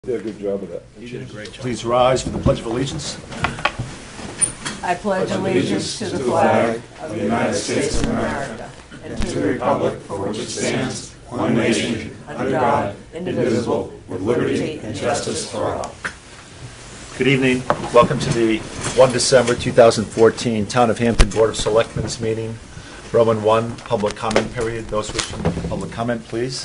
Did a good job of that. You did a great job. Please rise for the Pledge of Allegiance. I pledge allegiance to the flag of the United States of America and to the republic for which it stands, one nation, under God, indivisible, with liberty and justice for all. Good evening. Welcome to the 1 December 2014 Town of Hampton Board of Selectmen's meeting. Roman 1, public comment period. Those wishing public comment, please.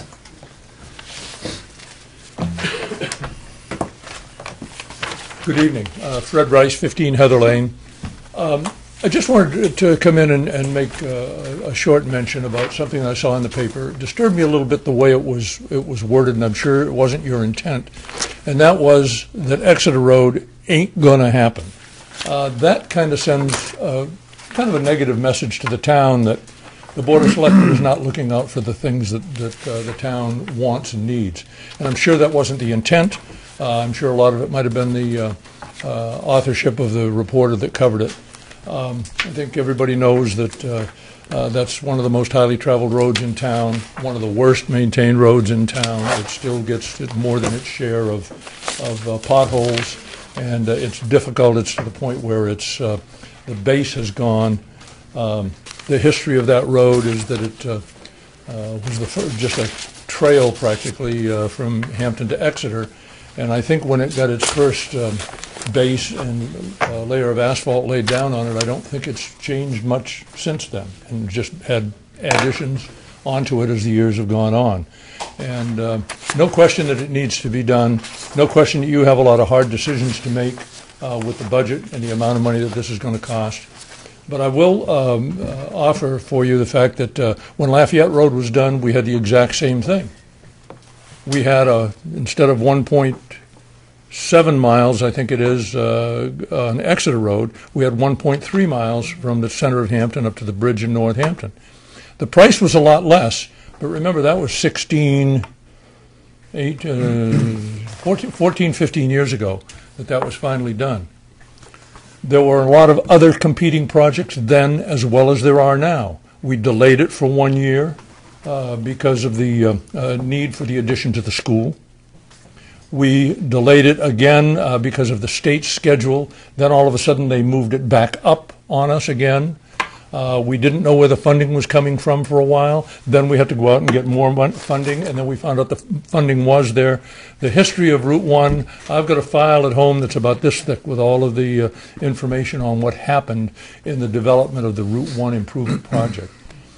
Good evening. Fred Rice, 15 Heather Lane. I just wanted to come in and make a short mention about something I saw in the paper. It disturbed me a little bit the way it was worded, and I'm sure it wasn't your intent. And that was that Exeter Road ain't going to happen. That kind of sends kind of a negative message to the town that the Board of Selectmen is not looking out for the things that the town wants and needs. And I'm sure that wasn't the intent. I'm sure a lot of it might have been the authorship of the reporter that covered it. I think everybody knows that that's one of the most highly traveled roads in town, one of the worst maintained roads in town. It still gets more than its share of potholes, and it's difficult. It's to the point where it's the base has gone. The history of that road is that it was just a trail practically from Hampton to Exeter. And I think when it got its first base and layer of asphalt laid down on it, I don't think it's changed much since then, and just had additions onto it as the years have gone on. And no question that it needs to be done. No question that you have a lot of hard decisions to make with the budget and the amount of money that this is going to cost. But I will offer for you the fact that when Lafayette Road was done, we had the exact same thing. We had, instead of 1.7 miles, I think it is, on Exeter Road, we had 1.3 miles from the center of Hampton up to the bridge in Northampton. The price was a lot less, but remember that was 14, 15 years ago that was finally done. There were a lot of other competing projects then as well as there are now. We delayed it for 1 year. Because of the need for the addition to the school. We delayed it again because of the state's schedule. Then all of a sudden they moved it back up on us again. We didn't know where the funding was coming from for a while. Then we had to go out and get more funding, and then we found out the funding was there. The history of Route 1, I've got a file at home that's about this thick with all of the information on what happened in the development of the Route 1 improvement project.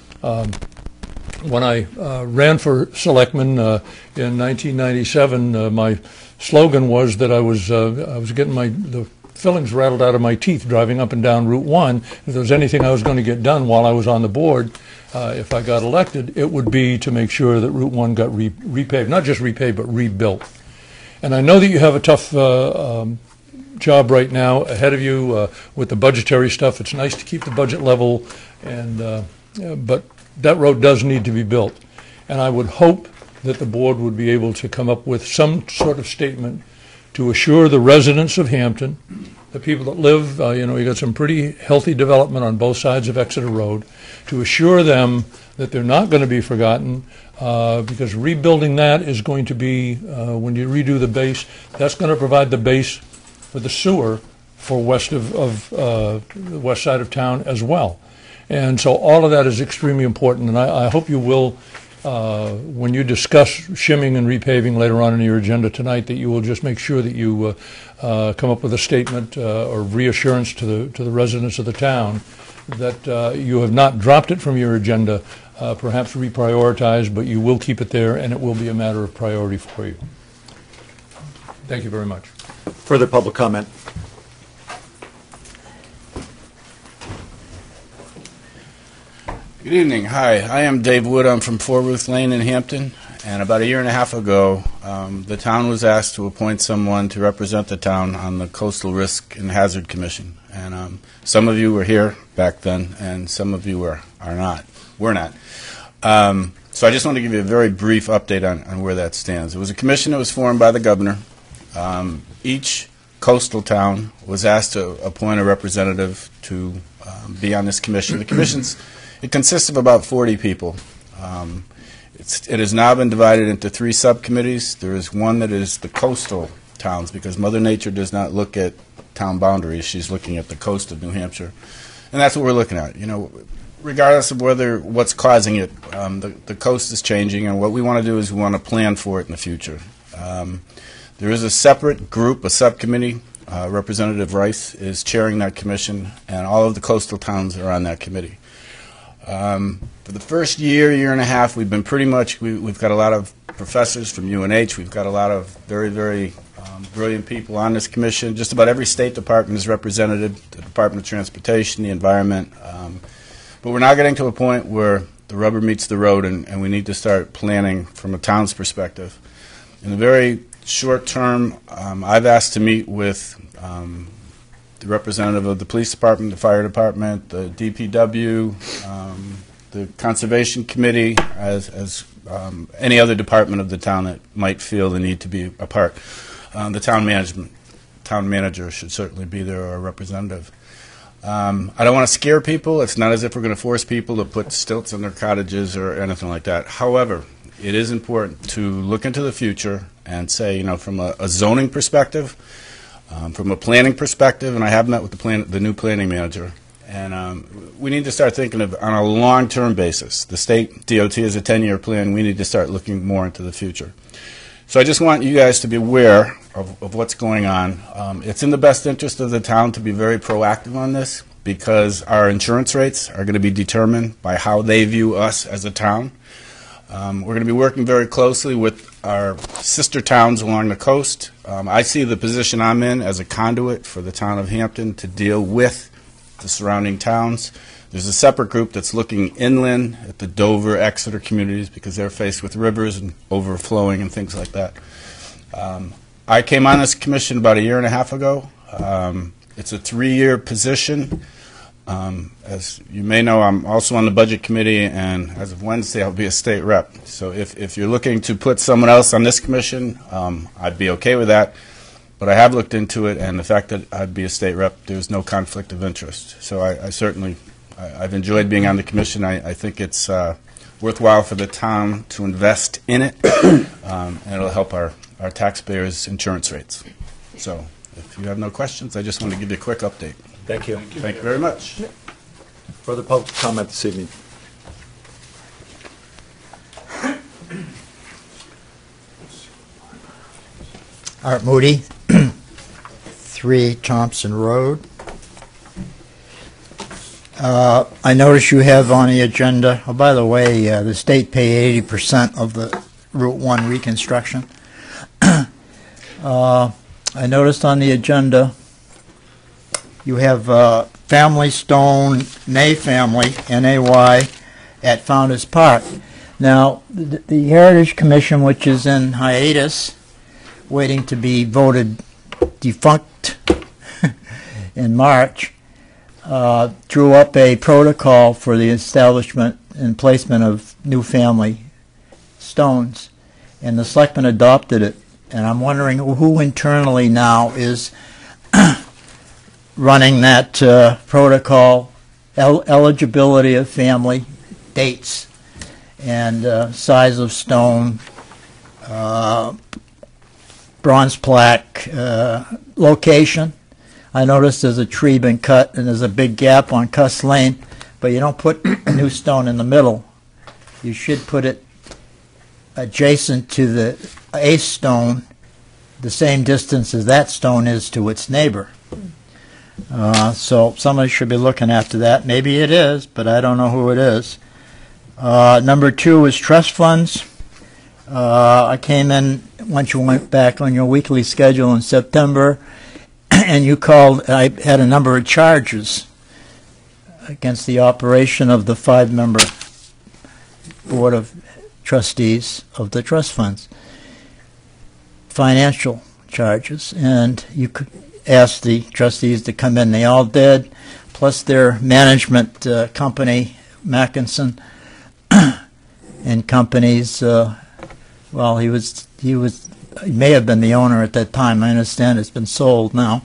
When I ran for selectman in 1997, my slogan was that I was getting the fillings rattled out of my teeth driving up and down Route 1. If there was anything I was going to get done while I was on the board, if I got elected, it would be to make sure that Route 1 got repaved, not just repaved, but rebuilt. And I know that you have a tough job right now ahead of you with the budgetary stuff. It's nice to keep the budget level, and but that road does need to be built. And I would hope that the board would be able to come up with some sort of statement to assure the residents of Hampton, the people that live, you got some pretty healthy development on both sides of Exeter Road, to assure them that they're not going to be forgotten, because rebuilding that is going to be, when you redo the base, that's going to provide the base for the sewer for the west side of town as well. And so all of that is extremely important, and I hope you will, when you discuss shimming and repaving later on in your agenda tonight, that you will just make sure that you come up with a statement or reassurance to the residents of the town that you have not dropped it from your agenda, perhaps reprioritized, but you will keep it there, and it will be a matter of priority for you. Thank you very much. Further public comment. Good evening. Hi, I am Dave Wood. I'm from 4 Ruth Lane in Hampton, and about a year and a half ago, the town was asked to appoint someone to represent the town on the Coastal Risk and Hazard Commission. And some of you were here back then, and some of you were not. So I just want to give you a very brief update on where that stands. It was a commission that was formed by the governor. Each coastal town was asked to appoint a representative to be on this commission. The commission's It consists of about 40 people. It has now been divided into 3 subcommittees. There is one that is the coastal towns, because Mother Nature does not look at town boundaries. She's looking at the coast of New Hampshire. And that's what we're looking at. You know, regardless of what's causing it, the coast is changing, and what we want to do is we want to plan for it in the future. There is a separate group, a subcommittee. Representative Rice is chairing that commission, and all of the coastal towns are on that committee. For the first year and a half, we've been pretty much, we've got a lot of professors from UNH. We've got a lot of very, very brilliant people on this commission. Just about every state department is represented, the Department of Transportation, the Environment. But we're now getting to a point where the rubber meets the road, and we need to start planning from a town's perspective. In the very short term, I've asked to meet with the representative of the police department, the fire department, the DPW, the conservation committee, as any other department of the town that might feel the need to be a part. The town manager should certainly be there, or a representative. I don't want to scare people. It's not as if we're going to force people to put stilts in their cottages or anything like that. However, it is important to look into the future and say, you know, from a zoning perspective, from a planning perspective, and I have met with the new planning manager, and we need to start thinking of on a long-term basis. The state DOT is a 10-year plan. We need to start looking more into the future. So I just want you guys to be aware of what's going on. It's in the best interest of the town to be very proactive on this, because our insurance rates are going to be determined by how they view us as a town. We're going to be working very closely with our sister towns along the coast. I see the position I'm in as a conduit for the town of Hampton to deal with the surrounding towns. There's a separate group that's looking inland at the Dover, Exeter communities, because they're faced with rivers and overflowing and things like that. I came on this commission about a year and a half ago. It's a 3-year position. As you may know, I'm also on the budget committee, and as of Wednesday, I'll be a state rep. So if you're looking to put someone else on this commission, I'd be okay with that. But I have looked into it, and the fact that I'd be a state rep, there's no conflict of interest. So I certainly, I've enjoyed being on the commission. I think it's worthwhile for the town to invest in it, and it'll help our taxpayers' insurance rates. So if you have no questions, I just want to give you a quick update. Thank you. Thank you very much. Further public comment this evening? Art Moody, 3 Thompson Road. I notice you have on the agenda, oh, by the way, the state paid 80% of the Route 1 reconstruction. I noticed on the agenda you have Family Stone, Nay Family, N-A-Y, at Founders Park. Now, the Heritage Commission, which is in hiatus, waiting to be voted defunct in March, drew up a protocol for the establishment and placement of new family stones, and the selectmen adopted it. And I'm wondering who internally now is running that protocol, eligibility of family, dates, and size of stone, bronze plaque, location. I noticed there's a tree been cut and there's a big gap on Cuss Lane, but you don't put a new stone in the middle. You should put it adjacent to the ace stone, the same distance as that stone is to its neighbor. So somebody should be looking after that. Maybe it is, but I don't know who it is. Number 2 is trust funds. I came in once you went back on your weekly schedule in September, and you called. I had a number of charges against the operation of the 5-member board of trustees of the trust funds. Financial charges, and you could ask the trustees to come in. They all did, plus their management company, Mackinson and companies. Well, he may have been the owner at that time. I understand it's been sold now.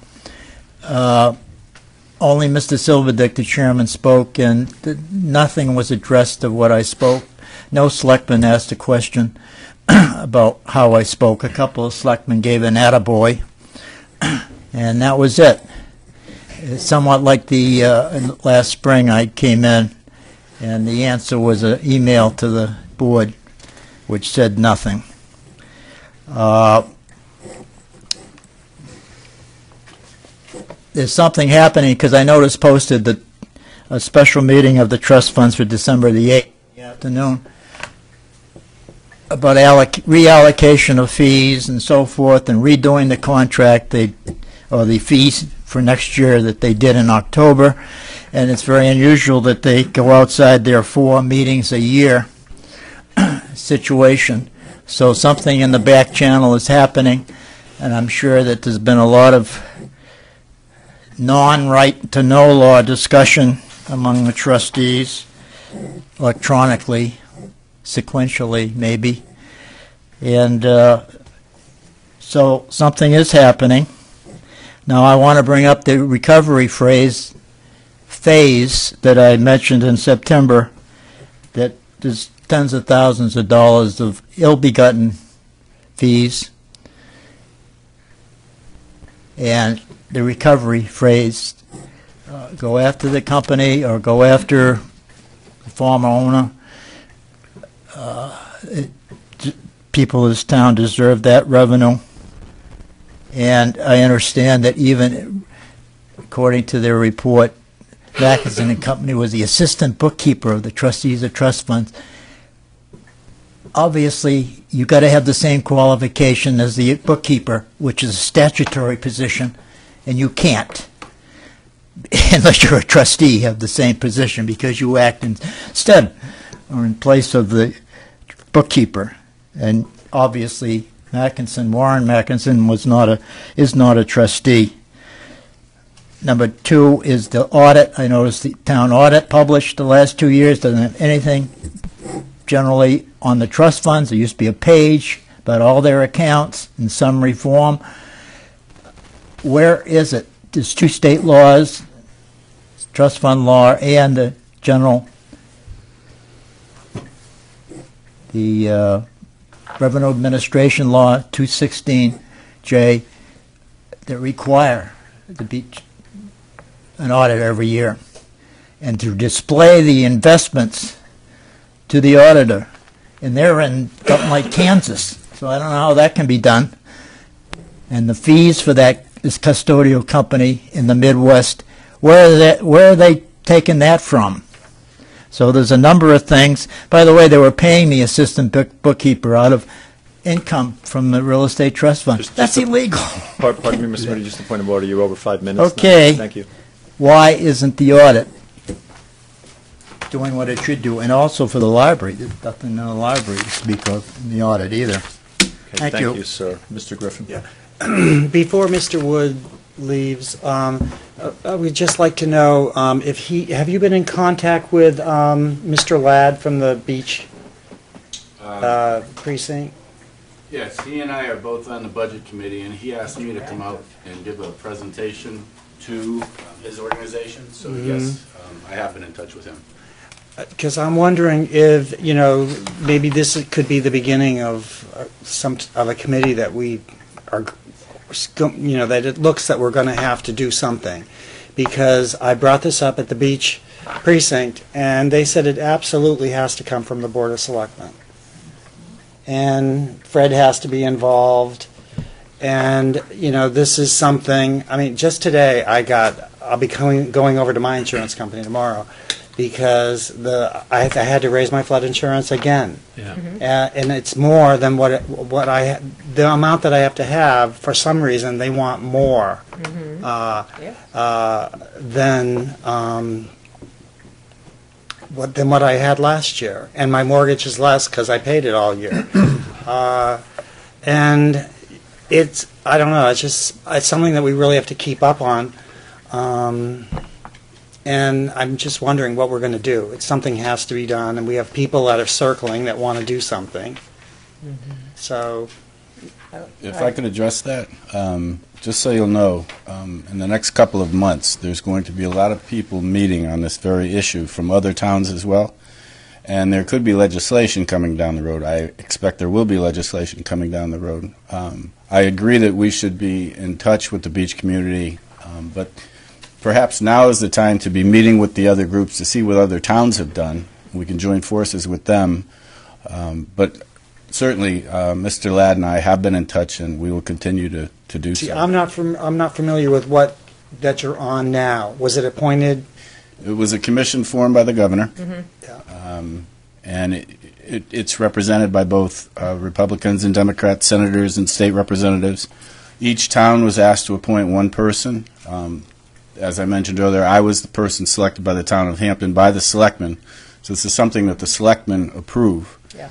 Only Mr. Silverdick, the chairman, spoke, and nothing was addressed of what I spoke. No selectman asked a question about how I spoke. A couple of selectmen gave an attaboy, and that was it. It's somewhat like the last spring I came in, and the answer was an email to the board which said nothing. There's something happening, because I noticed posted that a special meeting of the trust funds for December the 8th in the afternoon about reallocation of fees and so forth, and redoing the contract or the fees for next year that they did in October. And it's very unusual that they go outside their 4 meetings a year situation. So something in the back channel is happening, and I'm sure that there's been a lot of non-right to know law discussion among the trustees, electronically, sequentially maybe. And so something is happening. Now I want to bring up the recovery phase that I mentioned in September, that there's tens of thousands of dollars of ill-begotten fees, and the recovery phrase, go after the company or go after the former owner. People of this town deserve that revenue. And I understand that even according to their report, Mackinson and Company was the assistant bookkeeper of the trustees of trust funds. Obviously, you got to have the same qualification as the bookkeeper, which is a statutory position, and you can't, unless you're a trustee, have the same position, because you act instead or in place of the bookkeeper. And obviously, Warren Mackinson is not a trustee. Number 2 is the audit. I noticed the town audit published the last 2 years doesn't have anything generally on the trust funds. There used to be a page about all their accounts in summary form. Where is it? There's 2 state laws, trust fund law and the general, the Revenue Administration Law 216J, that require to be an audit every year and to display the investments to the auditor. And they're in something like Kansas, so I don't know how that can be done. And the fees for this custodial company in the Midwest, where are they taking that from? So there's a number of things. By the way, they were paying the assistant bookkeeper out of income from the real estate trust fund. That's illegal. Pardon me, Mr. Moody, just a point of order. You're over 5 minutes. Okay. Now. Thank you. Why isn't the audit doing what it should do? And also for the library. There's nothing in the library to speak of in the audit either. Okay, thank you, sir. Mr. Griffin. Yeah. Before Mr. Wood leaves, we'd just like to know have you been in contact with Mr. Ladd from the Beach precinct? Yes, he and I are both on the budget committee, and he asked me to come out and give a presentation to his organization. So yes, I have been in touch with him. Because I'm wondering if, maybe this could be the beginning of a committee that we are, that it looks that we're going to have to do something. Because I brought this up at the Beach precinct, and they said it absolutely has to come from the Board of Selectmen. And Fred has to be involved. And, this is something, just today I'll be going over to my insurance company tomorrow, because I had to raise my flood insurance again. Yeah. And it's more than the amount that I have to have. For some reason, they want more than what I had last year. And my mortgage is less because I paid it all year. And I don't know. It's something that we really have to keep up on. And I'm just wondering what we're going to do. Something has to be done, and we have people that are circling that want to do something. So, If I could address that, just so you'll know, in the next couple of months, there's going to be a lot of people meeting on this very issue from other towns as well. and there could be legislation coming down the road. I expect there will be legislation coming down the road. I agree that we should be in touch with the beach community, but perhaps now is the time to be meeting with the other groups to see what other towns have done. We can join forces with them. But certainly, Mr. Ladd and I have been in touch, and we will continue to do See, so. I'm not familiar with what that you're on now. Was it appointed? It was a commission formed by the governor, Yeah. and it's represented by both Republicans and Democrats, senators and state representatives. Each town was asked to appoint one person. As I mentioned earlier, I was the person selected by the town of Hampton by the selectmen. So this is something that the selectmen approve. Yeah.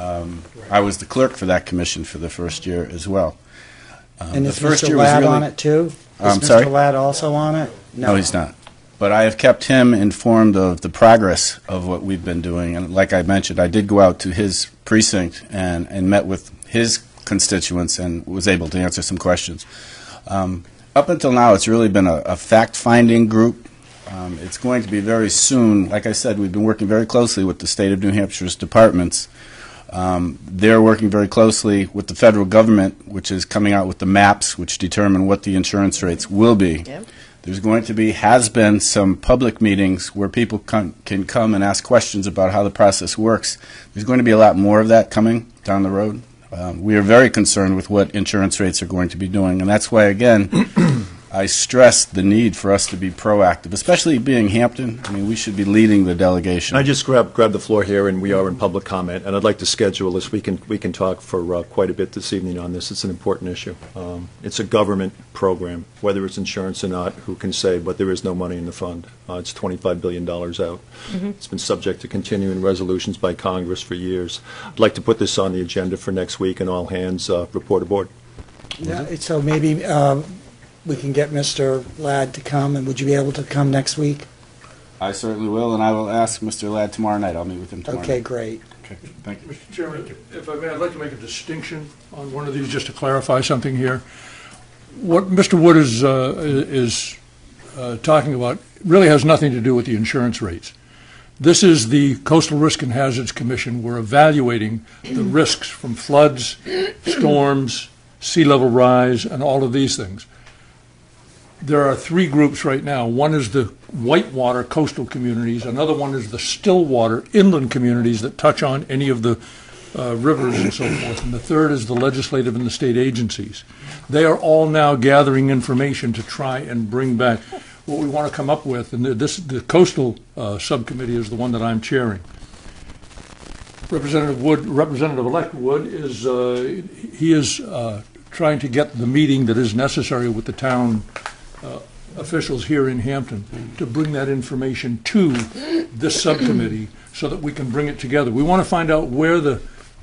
I was the clerk for that commission for the first year as well. And the is first Mr. year was Ladd really- on it too? I'm Is sorry? Mr. Ladd also on it? No, he's not. But I have kept him informed of the progress of what we've been doing. And like I mentioned, I did go out to his precinct and met with his constituents and was able to answer some questions. Up until now, it's really been a fact-finding group. It's going to be very soon. Like I said, we've been working very closely with the state of New Hampshire's departments. They're working very closely with the federal government, which is coming out with the maps which determine what the insurance rates will be. Yep. There's going to be, has been, some public meetings where people can come and ask questions about how the process works. There's going to be a lot more of that coming down the road. We are very concerned with what insurance rates are going to be doing, and that's why, again, I stress the need for us to be proactive, especially being Hampton. I mean, we should be leading the delegation. I just grab the floor here, and we are in public comment, and I'd like to schedule this. We can talk for quite a bit this evening on this. It's an important issue. It's a government program, whether it's insurance or not, who can say, but there is no money in the fund. It's $25 billion out. It's been subject to continuing resolutions by Congress for years. I'd like to put this on the agenda for next week, and all hands report aboard. Yeah, so maybe we can get Mr. Ladd to come, and would you be able to come next week? I certainly will, and I will ask Mr. Ladd tomorrow night. I'll meet with him tomorrow Okay, night. great. Okay, thank you. Mr. Chairman, if I may, I'd like to make a distinction on one of these, just to clarify something here. What Mr. Wood is talking about really has nothing to do with the insurance rates. This is the Coastal Risk and Hazards Commission. We're evaluating the risks from floods, storms, sea level rise, and all of these things. There are three groups right now. One is the whitewater coastal communities. Another one is the stillwater inland communities that touch on any of the rivers and so forth. And the third is the legislative and the state agencies. They are all now gathering information to try and bring back what we want to come up with. And the coastal subcommittee is the one that I'm chairing. Representative-elect Wood is trying to get the meeting that is necessary with the town officials here in Hampton to bring that information to this subcommittee so that we can bring it together. We want to find out where the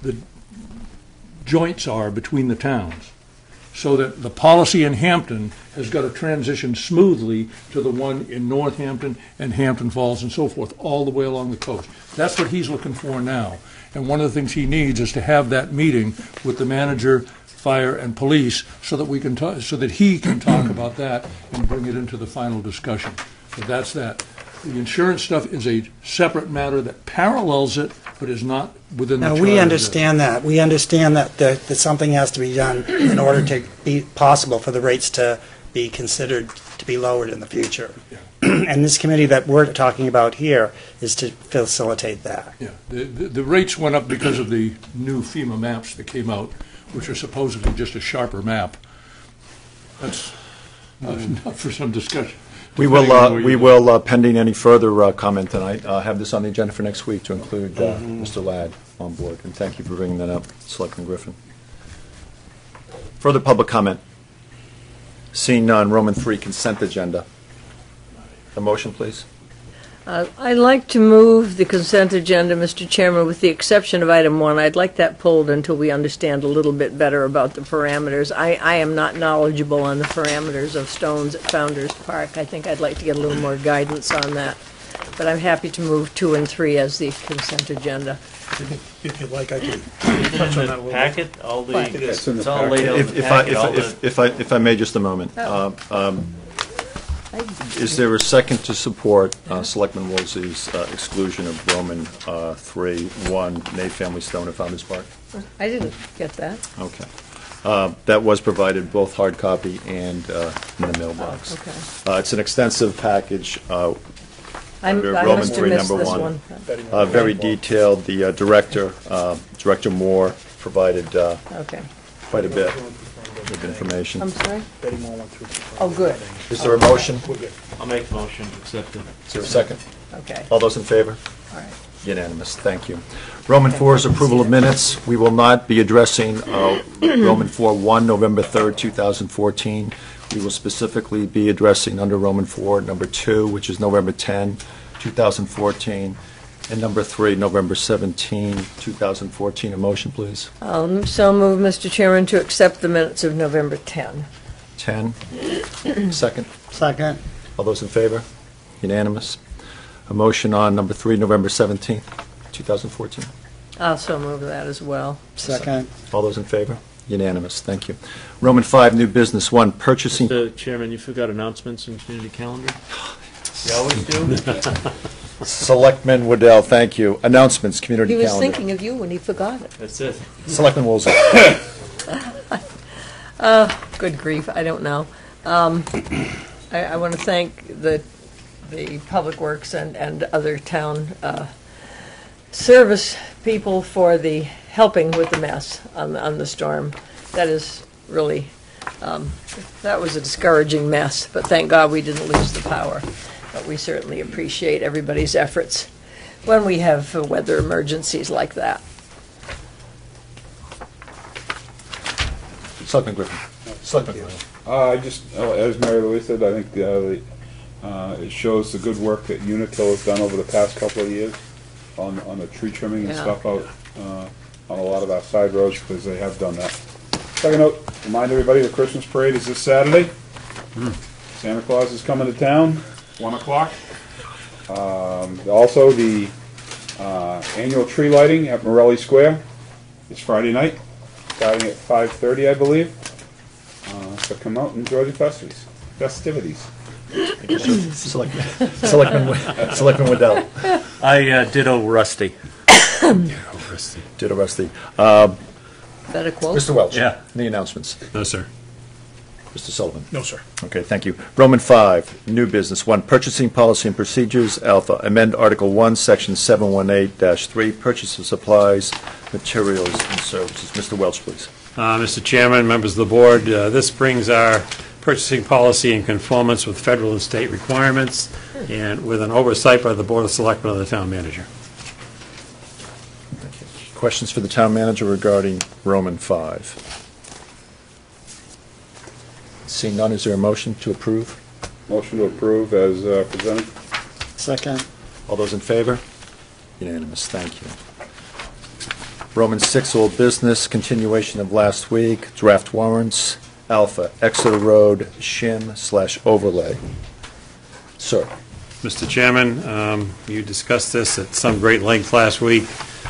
joints are between the towns so that the policy in Hampton has got to transition smoothly to the one in Northampton and Hampton Falls and so forth, all the way along the coast. That's what he's looking for now. And one of the things he needs is to have that meeting with the manager, fire, and police so that we can so that he can talk about that and bring it into the final discussion. So that's that. The insurance stuff is a separate matter that parallels it, but is not within the Now, charter. we understand that. We understand that something has to be done in order to be possible for the rates to be considered to be lowered in the future. And this committee that we're talking about here is to facilitate that. Yeah, the rates went up because of the new FEMA maps that came out, which are supposedly just a sharper map. That's not for some discussion. We will, pending any further comment tonight, have this on the agenda for next week to include Mr. Ladd on board. And thank you for bringing that up, Selectman Griffin. Further public comment? Seeing none, Roman 3, consent agenda. A motion, please. I'd like to move the consent agenda, Mr. Chairman, with the exception of item 1. I'd like that pulled until we understand a little bit better about the parameters. I am not knowledgeable on the parameters of stones at Founders Park. I think I'd like to get a little more guidance on that. But I'm happy to move 2 and 3 as the consent agenda. If you'd like, I can It's in the packet, all the, Fine. it's all laid out in the packet, all the... If I may, just a moment. Is there a second to support Selectman Woolsey's exclusion of Roman 3-1, Nave Family Stone at Founder's Park? I didn't get that. Okay. That was provided both hard copy and in the mailbox. Okay. It's an extensive package, I under must Roman have 3, missed number this 1. one. Very detailed. The Director Moore, provided Okay. quite a bit of information. I'm sorry? Oh, good. Is there a motion? I'll make the motion to accept it. Is there a second? Okay. All those in favor? All right. Unanimous, thank you. Roman 4 is approval of minutes. We will not be addressing Roman 4-1, November 3rd, 2014. We will specifically be addressing under Roman 4, number 2, which is November 10, 2014, and number 3, November 17, 2014. A motion, please. So move, Mr. Chairman, to accept the minutes of November 10. 10. Second. Second. All those in favor? Unanimous. A motion on number 3, November 17th, 2014. Also move that as well. Second. All those in favor? Unanimous, thank you. Roman 5, new business. 1, purchasing. Mr. Chairman, you forgot announcements and community calendar? You always do? Selectman Waddell, thank you. Announcements, community He was calendar. thinking of you when he forgot it. That's it. Selectman Woolsey. Good grief, I don't know. I want to thank the Public Works and other town service people for the helping with the mess on the storm. That is really, that was a discouraging mess, but thank God we didn't lose the power. But we certainly appreciate everybody's efforts when we have weather emergencies like that. Selectman Griffin. Selectman Griffin. As Mary Louise said, I think it shows the good work that Unitil has done over the past couple of years on the tree trimming and Yeah. stuff out on a lot of our side roads, because they have done that. Second note, remind everybody the Christmas parade is this Saturday. Santa Claus is coming to town, 1 o'clock. Also, the annual tree lighting at Morelli Square is Friday night, starting at 5:30, I believe. So come out and enjoy the festivities. Selectman Waddell. I ditto Rusty. Ditto Rusty. Is that a quote? Mr. Welch. Yeah. Any announcements? No, sir. Mr. Sullivan. No, sir. Okay, thank you. Roman 5, new business. 1, purchasing policy and procedures. Alpha, amend Article 1, Section 718-3, purchase of supplies, materials, and services. Mr. Welch, please. Mr. Chairman, members of the board, this brings our purchasing policy in conformance with federal and state requirements and with an oversight by the Board of Selectmen of the Town Manager. Questions for the town manager regarding Roman 5? Seeing none, is there a motion to approve? Motion to approve as presented. Second. All those in favor? Unanimous, thank you. Roman 6, old business, continuation of last week, draft warrants. Alpha, Exeter Road, shim/overlay. Sir. Mr. Chairman, you discussed this at some great length last week.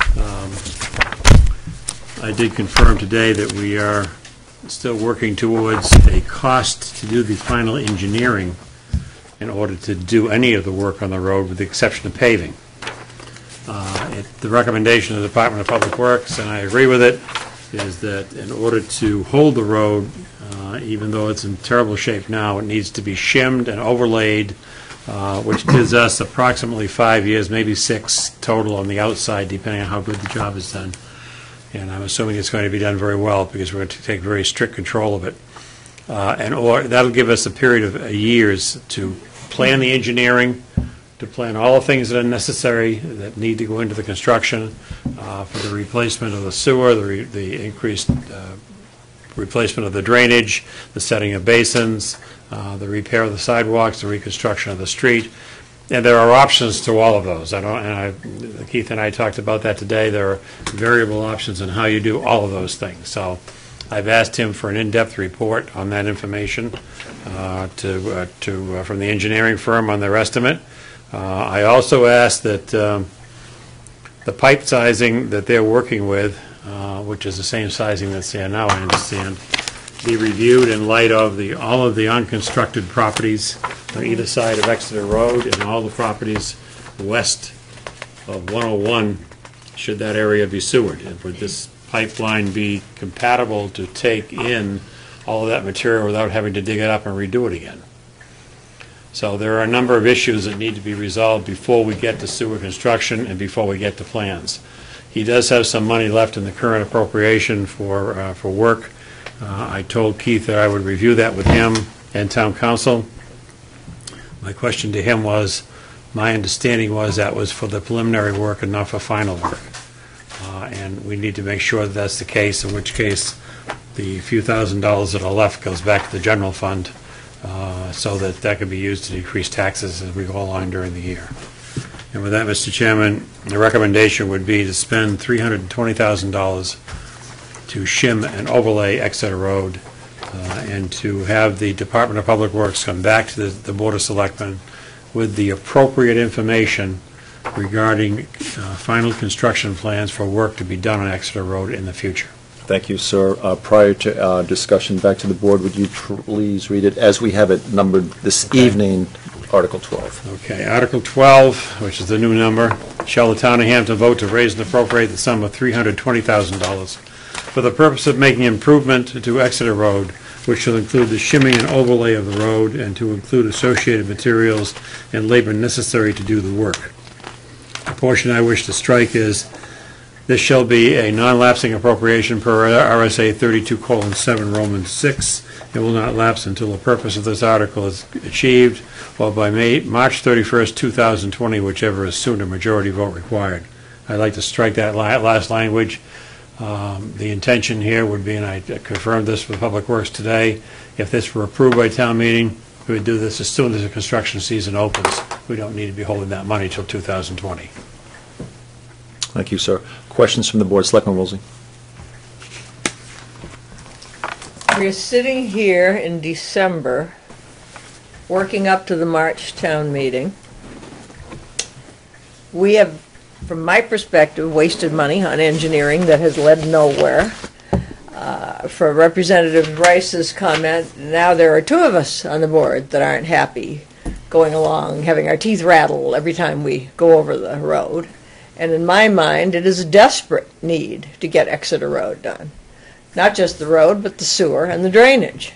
I did confirm today that we are still working towards a cost to do the final engineering in order to do any of the work on the road with the exception of paving. The recommendation of the Department of Public Works, and I agree with it, is that in order to hold the road, even though it's in terrible shape now, it needs to be shimmed and overlaid, which gives us approximately 5 years, maybe 6 total on the outside, depending on how good the job is done. And I'm assuming it's going to be done very well because we're going to take very strict control of it. Or that'll give us a period of years to plan the engineering, to plan all the things that are necessary that need to go into the construction for the replacement of the sewer, the increased replacement of the drainage, the setting of basins, the repair of the sidewalks, the reconstruction of the street. And there are options to all of those. Keith and I talked about that today. There are variable options on how you do all of those things. So I've asked him for an in-depth report on that information from the engineering firm on their estimate. I also asked that the pipe sizing that they're working with, which is the same sizing that's there now, I understand, be reviewed in light of all of the unconstructed properties on either side of Exeter Road, and all the properties west of 101, should that area be sewered. And would this pipeline be compatible to take in all of that material without having to dig it up and redo it again? So there are a number of issues that need to be resolved before we get to sewer construction and before we get to plans. He does have some money left in the current appropriation for work. I told Keith that I would review that with him and town council. My question to him was, my understanding was that was for the preliminary work and not for final work. And we need to make sure that that's the case, in which case the few $1,000s that are left goes back to the general fund so that that can be used to decrease taxes as we go along during the year. And with that, Mr. Chairman, the recommendation would be to spend $320,000 to shim and overlay Exeter Road and to have the Department of Public Works come back to the Board of Selectmen with the appropriate information regarding final construction plans for work to be done on Exeter Road in the future. Thank you, sir. Prior to discussion back to the board, would you please read it as we have it numbered this evening, Article 12? Okay, Article 12, which is the new number, shall the town of Hampton vote to raise and appropriate the sum of $320,000 for the purpose of making improvement to Exeter Road, which shall include the shimming and overlay of the road and to include associated materials and labor necessary to do the work. The portion I wish to strike is, this shall be a non-lapsing appropriation per RSA 32:7 Roman 6. It will not lapse until the purpose of this article is achieved, or by March 31st, 2020, whichever is sooner, majority vote required. I'd like to strike that last language. The intention here would be, and I confirmed this with Public Works today, if this were approved by town meeting, we would do this as soon as the construction season opens. We don't need to be holding that money till 2020. Thank you, sir. Questions from the board? Selectman Woolsey. We're sitting here in December, working up to the March town meeting. We have, from my perspective, wasted money on engineering that has led nowhere. For Representative Rice's comment, now there are two of us on the board that aren't happy going along, having our teeth rattle every time we go over the road. And in my mind, it is a desperate need to get Exeter Road done. Not just the road, but the sewer and the drainage.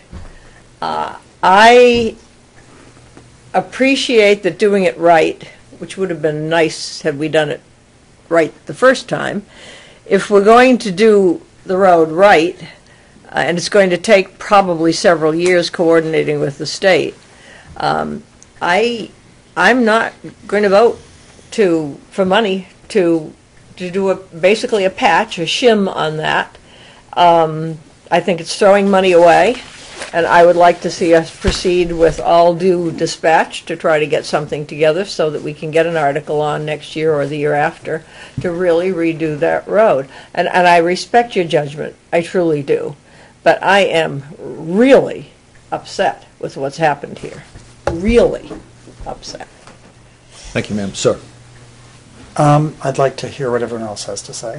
I appreciate that doing it right, which would have been nice had we done it right the first time. If we're going to do the road right, and it's going to take probably several years coordinating with the state, I'm not going to vote for money to do basically a patch, a shim on that. I think it's throwing money away, and I would like to see us proceed with all due dispatch to try to get something together so that we can get an article on next year or the year after to really redo that road. And I respect your judgment, I truly do. But I am really upset with what's happened here. Really upset. Thank you, ma'am. Sir. I'd like to hear what everyone else has to say.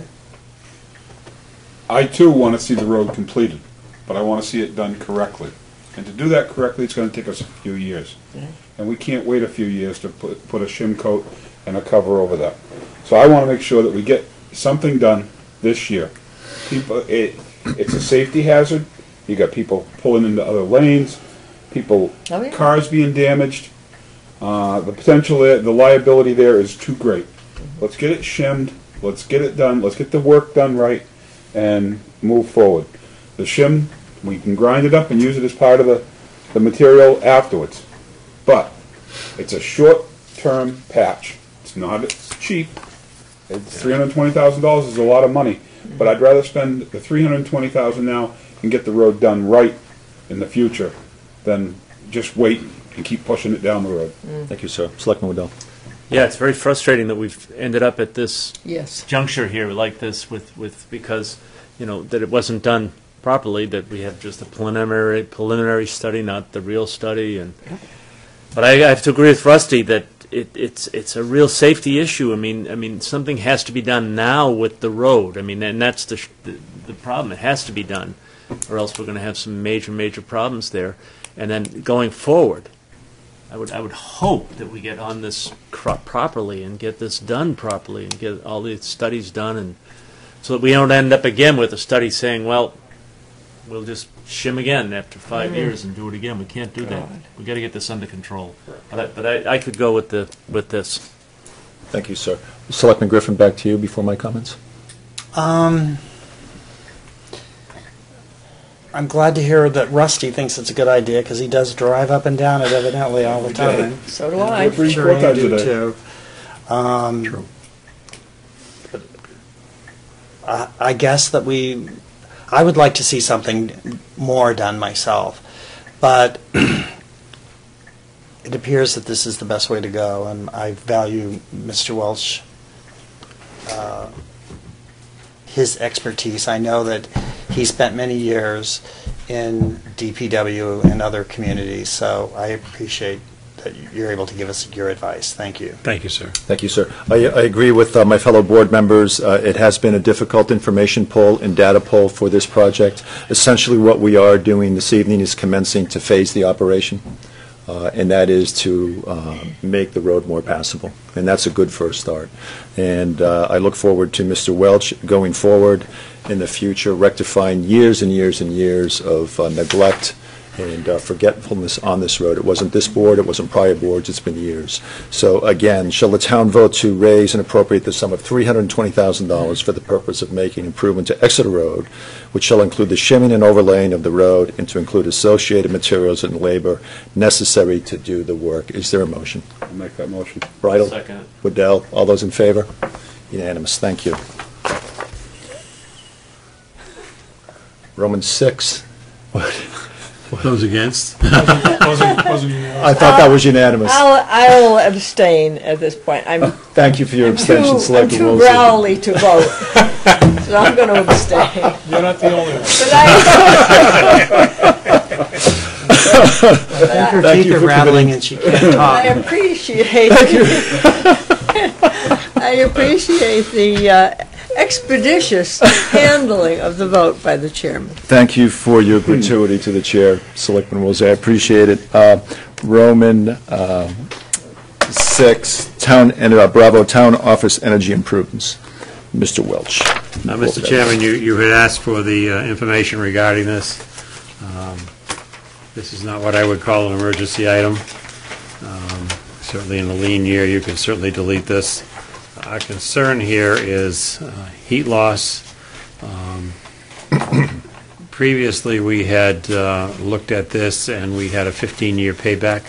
I too want to see the road completed, but I want to see it done correctly. And to do that correctly, it's going to take us a few years. And we can't wait a few years to put a shim coat and a cover over that. So I want to make sure that we get something done this year. It's a safety hazard. You got people pulling into other lanes, cars being damaged. The potential there, the liability there is too great. Let's get it shimmed. Let's get it done. Let's get the work done right and move forward. The shim, we can grind it up and use it as part of the material afterwards. But it's a short-term patch. It's not cheap. It's $320,000 is a lot of money. But I'd rather spend the $320,000 now and get the road done right in the future than just wait and keep pushing it down the road. Thank you, sir. Selectman Waddell. Yeah, it's very frustrating that we've ended up at this Yes. juncture here like this with because, that it wasn't done properly, that we have just a preliminary study, not the real study. But I have to agree with Rusty that it's a real safety issue. I mean, something has to be done now with the road. And that's the problem. It has to be done, or else we're going to have some major problems there. And then going forward, I would hope that we get on this properly and get this done properly and get all these studies done, and so that we don't end up again with a study saying, well, we'll just shim again after 5 years and do it again. We can't do that. We got to get this under control. But I could go with this. Thank you, sir. Selectman Griffin, back to you before my comments. I'm glad to hear that Rusty thinks it's a good idea, because he does drive up and down it evidently all the time. So do I. Sure you do too. True. I guess that I would like to see something more done myself, but it appears that this is the best way to go, and I value Mr. Welch, his expertise. I know that he spent many years in DPW and other communities, so I appreciate that you're able to give us your advice. Thank you. Thank you, sir. Thank you, sir. I agree with my fellow board members. It has been a difficult information poll and data poll for this project. Essentially, what we are doing this evening is commencing to phase the operation, and that is to make the road more passable. And that's a good first start. And I look forward to Mr. Welch going forward in the future, rectifying years and years and years of neglect and forgetfulness on this road. It wasn't this board, it wasn't prior boards, it's been years. So again, shall the town vote to raise and appropriate the sum of $320,000 for the purpose of making improvement to Exeter Road, which shall include the shimming and overlaying of the road and to include associated materials and labor necessary to do the work. Is there a motion? I'll make that motion. Bridle? Second. Waddell? All those in favor? Unanimous. Thank you. Roman 6. Those against? I thought that was unanimous. I'll abstain at this point. Thank you for your abstention, I'm Selectman too Wilson. growly to vote, so I'm going to abstain. You're not the only one. But Her Thank teeth you are for rattling committing. and she can't I talk. appreciate I appreciate the expeditious handling of the vote by the chairman. Thank you for your gratuity to the chair, Selectman Woolsey. I appreciate it. Roman 6, Bravo Town Office Energy Improvements. Mr. Welch. Mr. Chairman, you had asked for the information regarding this. This is not what I would call an emergency item. Certainly in a lean year, you can certainly delete this. Our concern here is heat loss. Previously, we had looked at this, and we had a 15-year payback.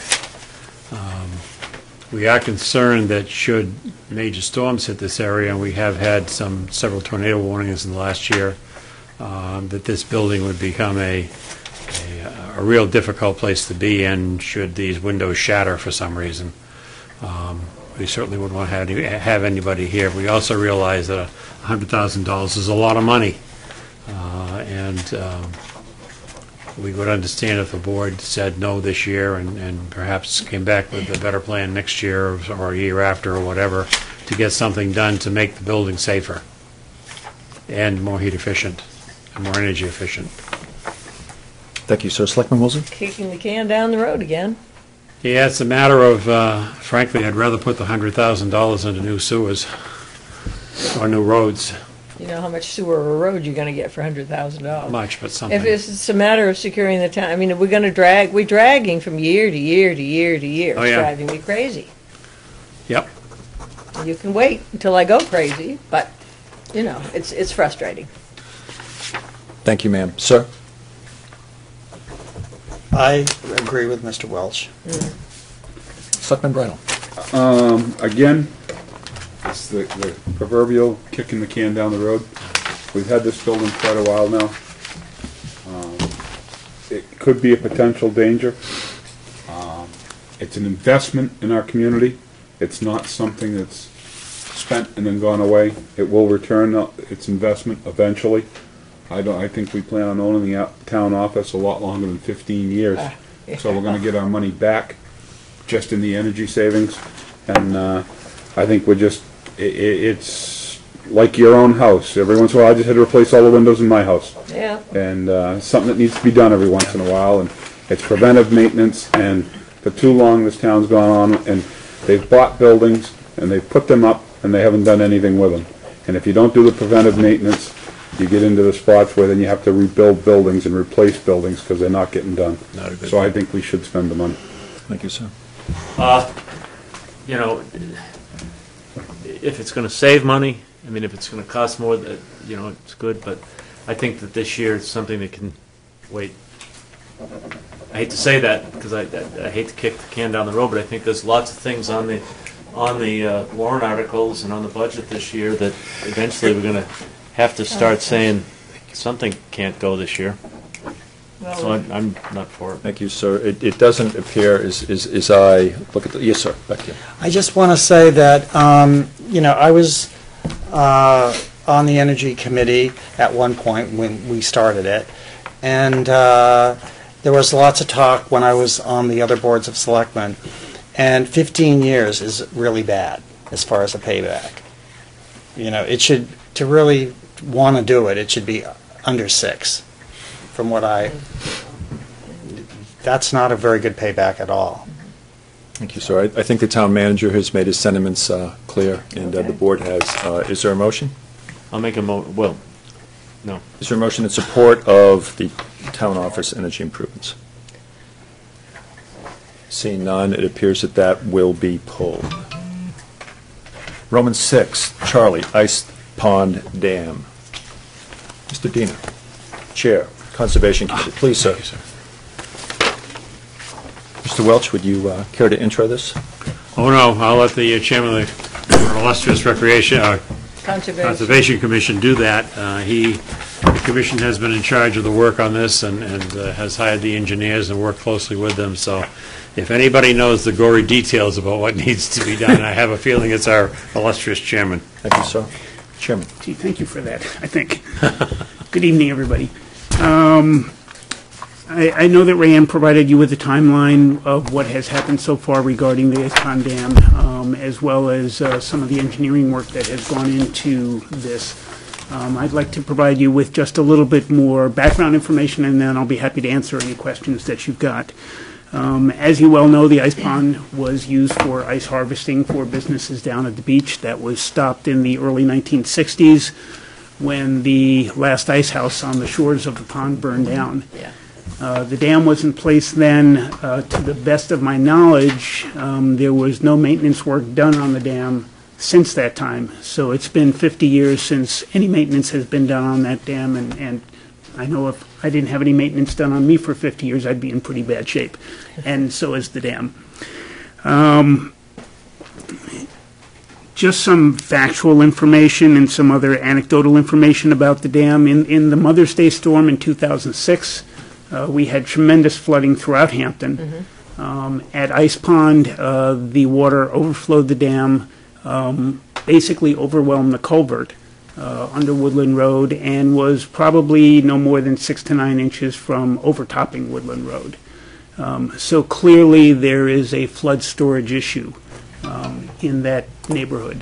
We are concerned that should major storms hit this area, and we have had several tornado warnings in the last year, that this building would become a real difficult place to be in should these windows shatter for some reason. We certainly wouldn't want to have anybody here. We also realize that $100,000 is a lot of money, and we would understand if the board said no this year and perhaps came back with a better plan next year or a year after or whatever to get something done to make the building safer and more heat efficient and more energy efficient. Thank you, sir. Selectman Wilson? Kicking the can down the road again. Yeah, it's a matter of, frankly, I'd rather put the $100,000 into new sewers or new roads. You know how much sewer or road you're going to get for $100,000. Much, but something. If it's a matter of securing the town, I mean, we're dragging from year to year to year to year. Oh, It's yeah. driving me crazy. Yep. You can wait until I go crazy, but, you know, it's frustrating. Thank you, ma'am. Sir? I agree with Mr. Welch. Selectman Bridle? Again, it's the proverbial kicking the can down the road. We've had this building quite a while now. It could be a potential danger. It's an investment in our community. It's not something that's spent and then gone away. It will return its investment eventually. I think we plan on owning the town office a lot longer than 15 years. So we're going to get our money back just in the energy savings. And I think it's like your own house. Every once in a while I just had to replace all the windows in my house. Yeah. And something that needs to be done every once in a while. And it's preventive maintenance, and For too long, this town's gone on, and they've bought buildings, and they've put them up, and they haven't done anything with them. And if you don't do the preventive maintenance, you get into the spots where then you have to rebuild buildings and replace buildings because they're not getting done. Not a good So I think we should spend the money. Thank you, sir. You know, if it's going to save money, I mean, if it's going to cost more, that, you know, it's good, but I think that this year it's something that can wait. I hate to say that because I hate to kick the can down the road, but I think there's lots of things on the warrant articles and on the budget this year that eventually we're going to have to start saying something can't go this year. So I'm not for it. Thank you, sir. It doesn't appear as I look at the, yes, sir, back to you. I just want to say that, you know, I was on the Energy Committee at one point when we started it, and there was lots of talk when I was on the other boards of selectmen, and 15 years is really bad as far as a payback. You know, it should, to really want to do it, it should be under 6. From what that's not a very good payback at all. Thank you, sir. I think the town manager has made his sentiments clear, and the board has. Is there a motion? I'll make a well, no. Is there a motion in support of the town office energy improvements? Seeing none, it appears that that will be pulled. Roman 6, Charlie, Ice Pond Dam. Mr. Dina, Chair, Conservation Committee. Please, sir. Mr. Welch, would you care to intro this? Oh, no, I'll let the chairman of the illustrious Conservation Commission do that. The commission has been in charge of the work on this and has hired the engineers and worked closely with them. So if anybody knows the gory details about what needs to be done, I have a feeling it's our illustrious chairman. Thank you, sir. Chairman. Gee, thank you for that, I think. Good evening, everybody. I know that Rayanne provided you with a timeline of what has happened so far regarding the Ice Pond Dam, as well as some of the engineering work that has gone into this. I'd like to provide you with just a little bit more background information, and then I'll be happy to answer any questions that you've got. As you well know, the ice pond was used for ice harvesting for businesses down at the beach. That was stopped in the early 1960s when the last ice house on the shores of the pond burned down. Yeah. The dam was in place then. To the best of my knowledge, there was no maintenance work done on the dam since that time. So it's been 50 years since any maintenance has been done on that dam, and I know if I didn't have any maintenance done on me for 50 years, I'd be in pretty bad shape, and so is the dam. Just some factual information and some other anecdotal information about the dam. In the Mother's Day storm in 2006, we had tremendous flooding throughout Hampton. At Ice Pond, the water overflowed the dam, basically overwhelmed the culvert under Woodland Road, and was probably no more than 6 to 9 inches from overtopping Woodland Road. So clearly there is a flood storage issue in that neighborhood.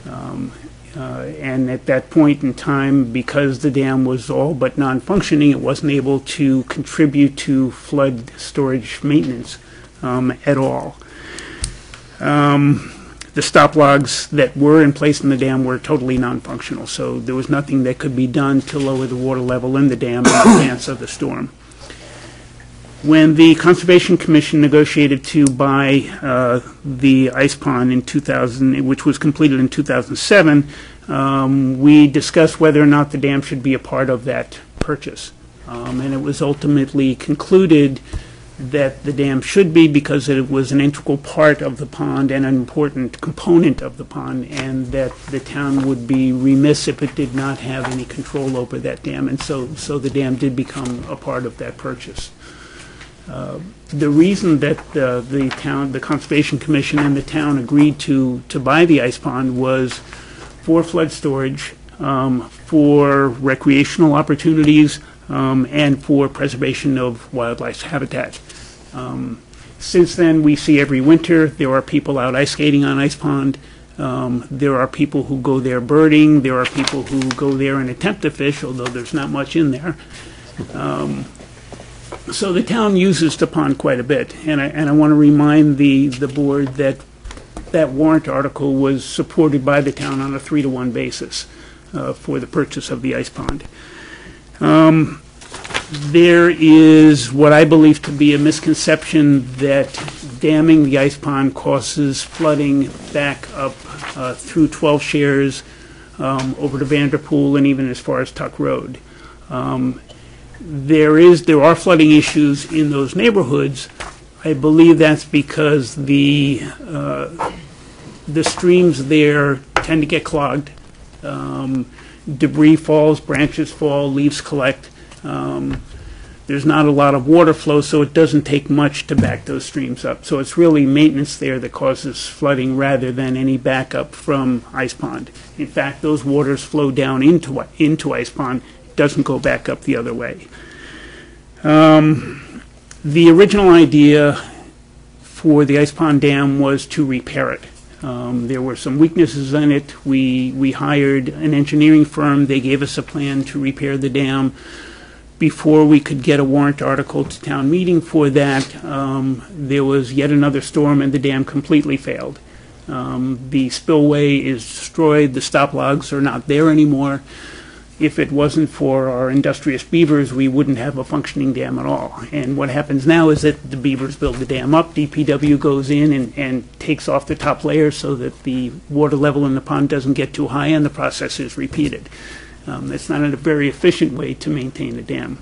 And at that point in time, because the dam was all but non-functioning, it wasn't able to contribute to flood storage maintenance at all. The stop logs that were in place in the dam were totally non-functional, so there was nothing that could be done to lower the water level in the dam in advance of the storm. When the Conservation Commission negotiated to buy the ice pond in 2000, which was completed in 2007, we discussed whether or not the dam should be a part of that purchase. And it was ultimately concluded that the dam should be, because it was an integral part of the pond and an important component of the pond, and that the town would be remiss if it did not have any control over that dam. And so the dam did become a part of that purchase. The reason that the Conservation Commission and the town agreed to buy the ice pond was for flood storage, for recreational opportunities, and for preservation of wildlife habitat. Since then, we see every winter there are people out ice skating on Ice Pond. There are people who go there birding. There are people who go there and attempt to fish, although there's not much in there. So the town uses the pond quite a bit, and I want to remind the board that that warrant article was supported by the town on a 3-to-1 basis for the purchase of the ice pond. There is what I believe to be a misconception that damming the ice pond causes flooding back up through 12 Shares, over to Vanderpool, and even as far as Tuck Road. There are flooding issues in those neighborhoods. I believe that's because the streams there tend to get clogged. Debris falls, branches fall, leaves collect. There's not a lot of water flow, so it doesn't take much to back those streams up. So it's really maintenance there that causes flooding rather than any backup from Ice Pond. In fact, those waters flow down into Ice Pond. It doesn't go back up the other way. The original idea for the Ice Pond Dam was to repair it. There were some weaknesses in it. We hired an engineering firm. They gave us a plan to repair the dam. Before we could get a warrant article to town meeting for that, there was yet another storm and the dam completely failed. The spillway is destroyed. The stop logs are not there anymore. If it wasn't for our industrious beavers, we wouldn't have a functioning dam at all. And what happens now is that the beavers build the dam up, DPW goes in and takes off the top layer so that the water level in the pond doesn't get too high, and the process is repeated. It's not a very efficient way to maintain the dam.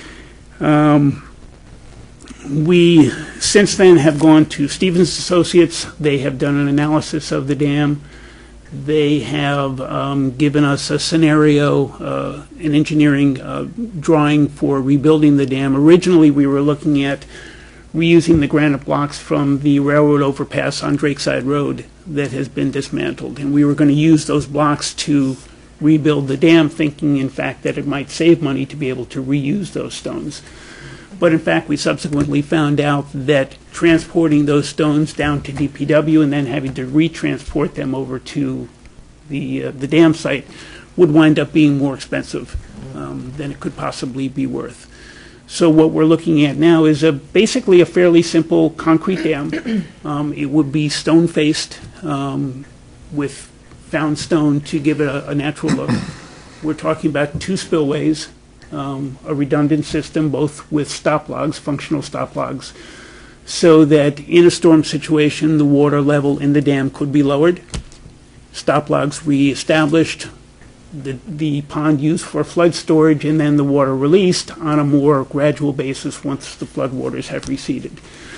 We, since then, have gone to Stevens Associates. They have done an analysis of the dam. They have given us a scenario, an engineering drawing for rebuilding the dam. Originally, we were looking at reusing the granite blocks from the railroad overpass on Drakeside Road that has been dismantled. And we were going to use those blocks to rebuild the dam, thinking, in fact, that it might save money to be able to reuse those stones. But in fact, we subsequently found out that transporting those stones down to DPW and then having to retransport them over to the dam site would wind up being more expensive than it could possibly be worth. So what we're looking at now is basically a fairly simple concrete dam. It would be stone-faced with found stone to give it a natural look. We're talking about 2 spillways, a redundant system, both with stop logs, functional stop logs, so that in a storm situation, the water level in the dam could be lowered. Stop logs reestablished, the pond used for flood storage, and then the water released on a more gradual basis once the flood waters have receded.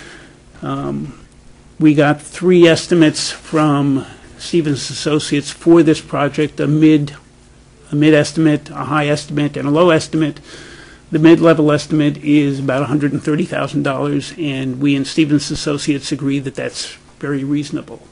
We got 3 estimates from Stevens Associates for this project, a mid estimate, a high estimate, and a low estimate. The mid-level estimate is about $130,000, and we and Stevens Associates agree that that's very reasonable.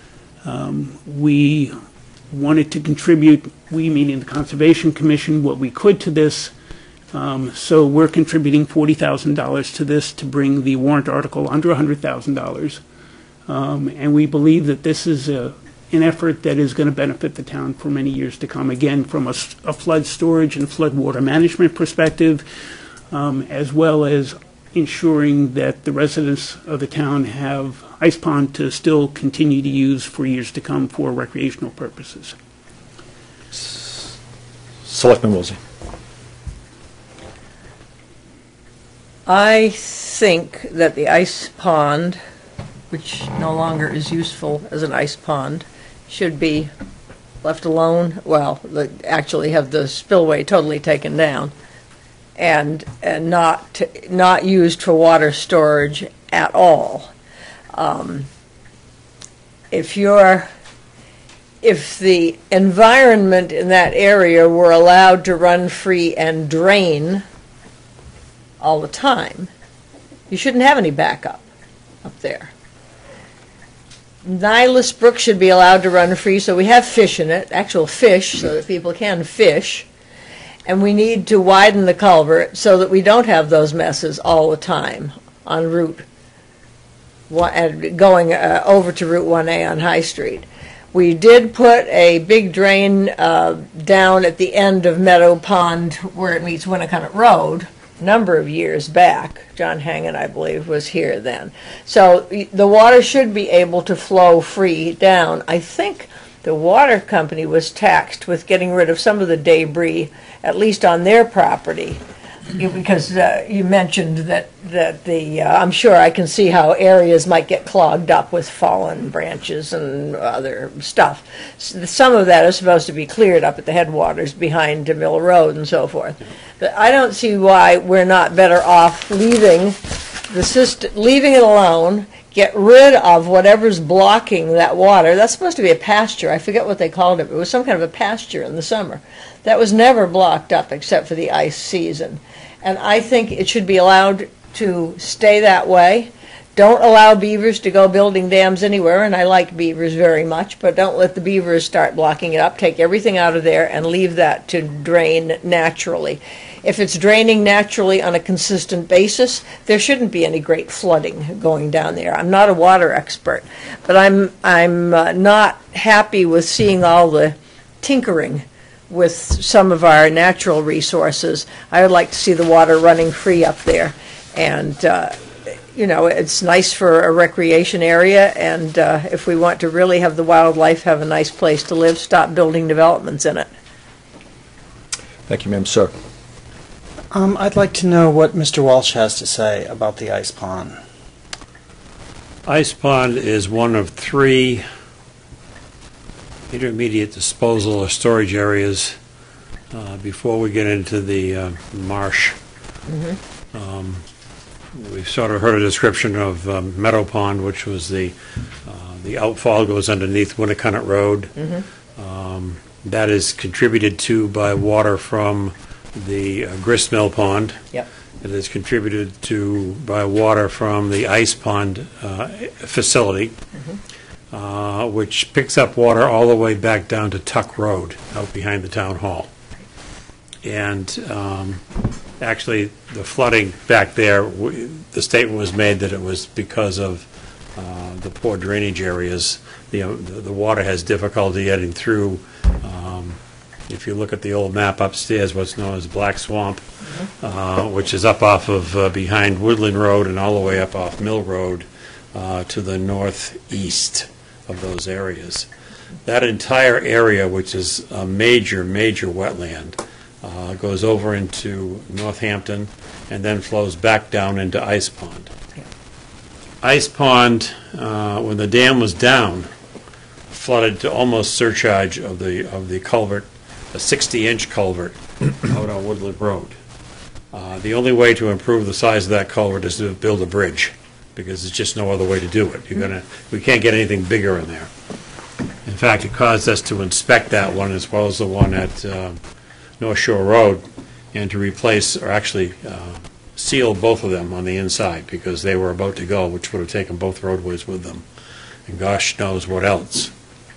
We wanted to contribute, we meaning the Conservation Commission, what we could to this. So we're contributing $40,000 to this to bring the warrant article under $100,000. And we believe that this is an effort that is going to benefit the town for many years to come, again, from a flood storage and flood water management perspective, as well as ensuring that the residents of the town have Ice Pond to still continue to use for years to come for recreational purposes. Selectman Woolsey. I think that the ice pond, which no longer is useful as an ice pond, should be left alone. Well, actually have the spillway totally taken down, and not used for water storage at all. If the environment in that area were allowed to run free and drain all the time, you shouldn't have any backup up there. Nilus Brook should be allowed to run free so we have fish in it, actual fish, so that people can fish. And we need to widen the culvert so that we don't have those messes all the time on Route 1, and going over to Route 1A on High Street. We did put a big drain down at the end of Meadow Pond where it meets Winnicott Road number of years back. John Hangen, I believe, was here then. So the water should be able to flow free down. I think the water company was taxed with getting rid of some of the debris, at least on their property, because you mentioned that I'm sure I can see how areas might get clogged up with fallen branches and other stuff. Some of that is supposed to be cleared up at the headwaters behind Mill Road and so forth. But I don't see why we're not better off leaving the system, leaving it alone, get rid of whatever's blocking that water. That's supposed to be a pasture. I forget what they called it. It was some kind of a pasture in the summer. That was never blocked up except for the ice season. And I think it should be allowed to stay that way. Don't allow beavers to go building dams anywhere, and I like beavers very much, but don't let the beavers start blocking it up. Take everything out of there and leave that to drain naturally. If it's draining naturally on a consistent basis, there shouldn't be any great flooding going down there. I'm not a water expert, but I'm not happy with seeing all the tinkering with some of our natural resources. I would like to see the water running free up there, and you know, it's nice for a recreation area, and if we want to really have the wildlife have a nice place to live, stop building developments in it. Thank you, ma'am. Sir. I'd like to know what Mr. Walsh has to say about the ice pond. Ice Pond is one of 3 intermediate disposal or storage areas before we get into the marsh. We've sort of heard a description of Meadow Pond, which was the outfall goes underneath Winnicott Road. That is contributed to by water from the gristmill pond. Yep. It is contributed to by water from the ice pond facility, which picks up water all the way back down to Tuck Road, out behind the town hall. And actually, the flooding back there, the statement was made that it was because of the poor drainage areas. The water has difficulty getting through. If you look at the old map upstairs, what's known as Black Swamp, which is up off of behind Woodland Road and all the way up off Mill Road to the northeast of those areas. That entire area, which is a major, major wetland, goes over into Northampton and then flows back down into Ice Pond. Ice Pond, when the dam was down, flooded to almost surcharge of the culvert, a 60-inch culvert out on Woodland Road. The only way to improve the size of that culvert is to build a bridge, because there's just no other way to do it. We can't get anything bigger in there. In fact, it caused us to inspect that one as well as the one at North Shore Road, and to replace, or actually seal both of them on the inside, because they were about to go, which would have taken both roadways with them, and gosh knows what else.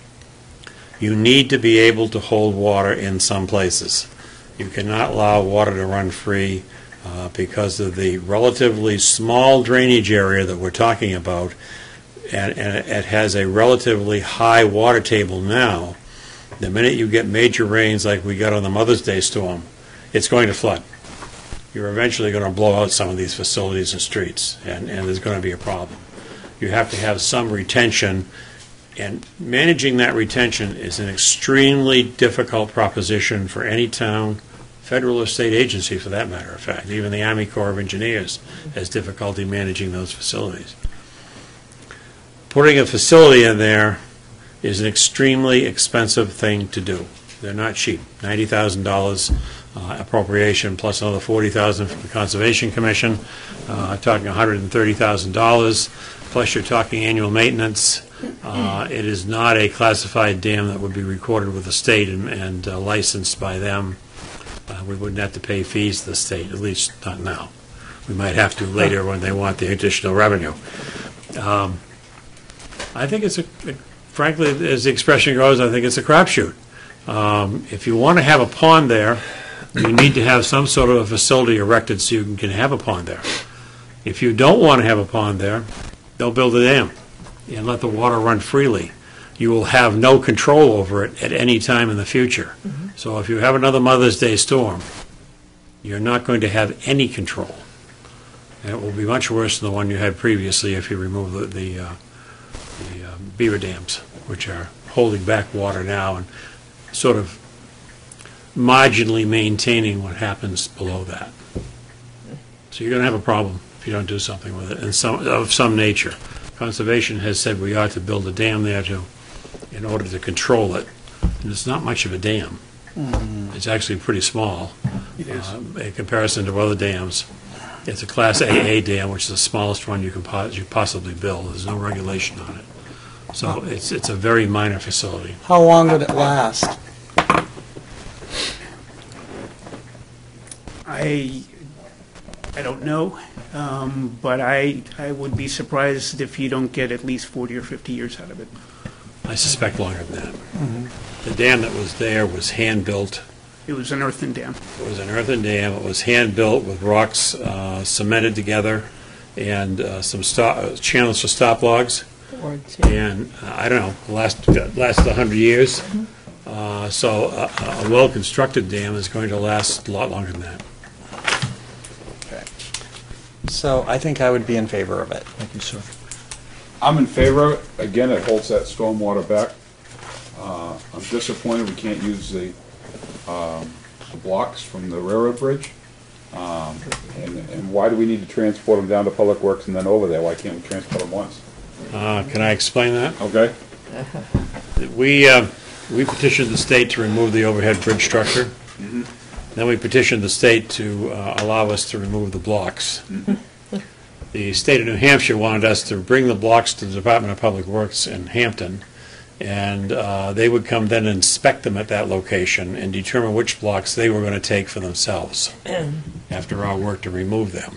You need to be able to hold water in some places. You cannot allow water to run free because of the relatively small drainage area that we're talking about, and it has a relatively high water table now. The minute you get major rains like we got on the Mother's Day storm, it's going to flood. You're eventually going to blow out some of these facilities and streets, and there's going to be a problem. You have to have some retention, and managing that retention is an extremely difficult proposition for any town, federal or state agency for that matter of fact. Even the Army Corps of Engineers has difficulty managing those facilities. Putting a facility in there is an extremely expensive thing to do. They're not cheap. $90,000 appropriation plus another $40,000 from the Conservation Commission, talking $130,000, plus you're talking annual maintenance. It is not a classified dam that would be recorded with the state and licensed by them. We wouldn't have to pay fees to the state, at least not now. We might have to later when they want the additional revenue. I think it's frankly, as the expression goes, I think it's a crapshoot. If you want to have a pond there, you need to have some sort of a facility erected so you can have a pond there. If you don't want to have a pond there, don't build a dam and let the water run freely. You will have no control over it at any time in the future. So if you have another Mother's Day storm, you're not going to have any control. And it will be much worse than the one you had previously if you remove the beaver dams, which are holding back water now and sort of marginally maintaining what happens below that. So you're going to have a problem if you don't do something with it, and of some nature. Conservation has said we ought to build a dam there in order to control it, and it's not much of a dam. It's actually pretty small in comparison to other dams. It's a Class AA dam, which is the smallest one you can possibly build. There's no regulation on it. So it's a very minor facility. How long would it last? I don't know, but I would be surprised if you don't get at least 40 or 50 years out of it. I suspect longer than that. The dam that was there was hand-built. It was an earthen dam. It was an earthen dam. It was hand-built with rocks cemented together and some channels for stop logs. And I don't know, last 100 years. So a well-constructed dam is going to last a lot longer than that. So I think I would be in favor of it. Thank you, sir. I'm in favor of it. Again, it holds that stormwater back. I'm disappointed we can't use the blocks from the railroad bridge. And why do we need to transport them down to Public Works and then over there? Why can't we transport them once? Can I explain that? Okay. We petitioned the state to remove the overhead bridge structure. Then we petitioned the state to allow us to remove the blocks. The state of New Hampshire wanted us to bring the blocks to the Department of Public Works in Hampton, and they would come then and inspect them at that location and determine which blocks they were going to take for themselves after our work to remove them.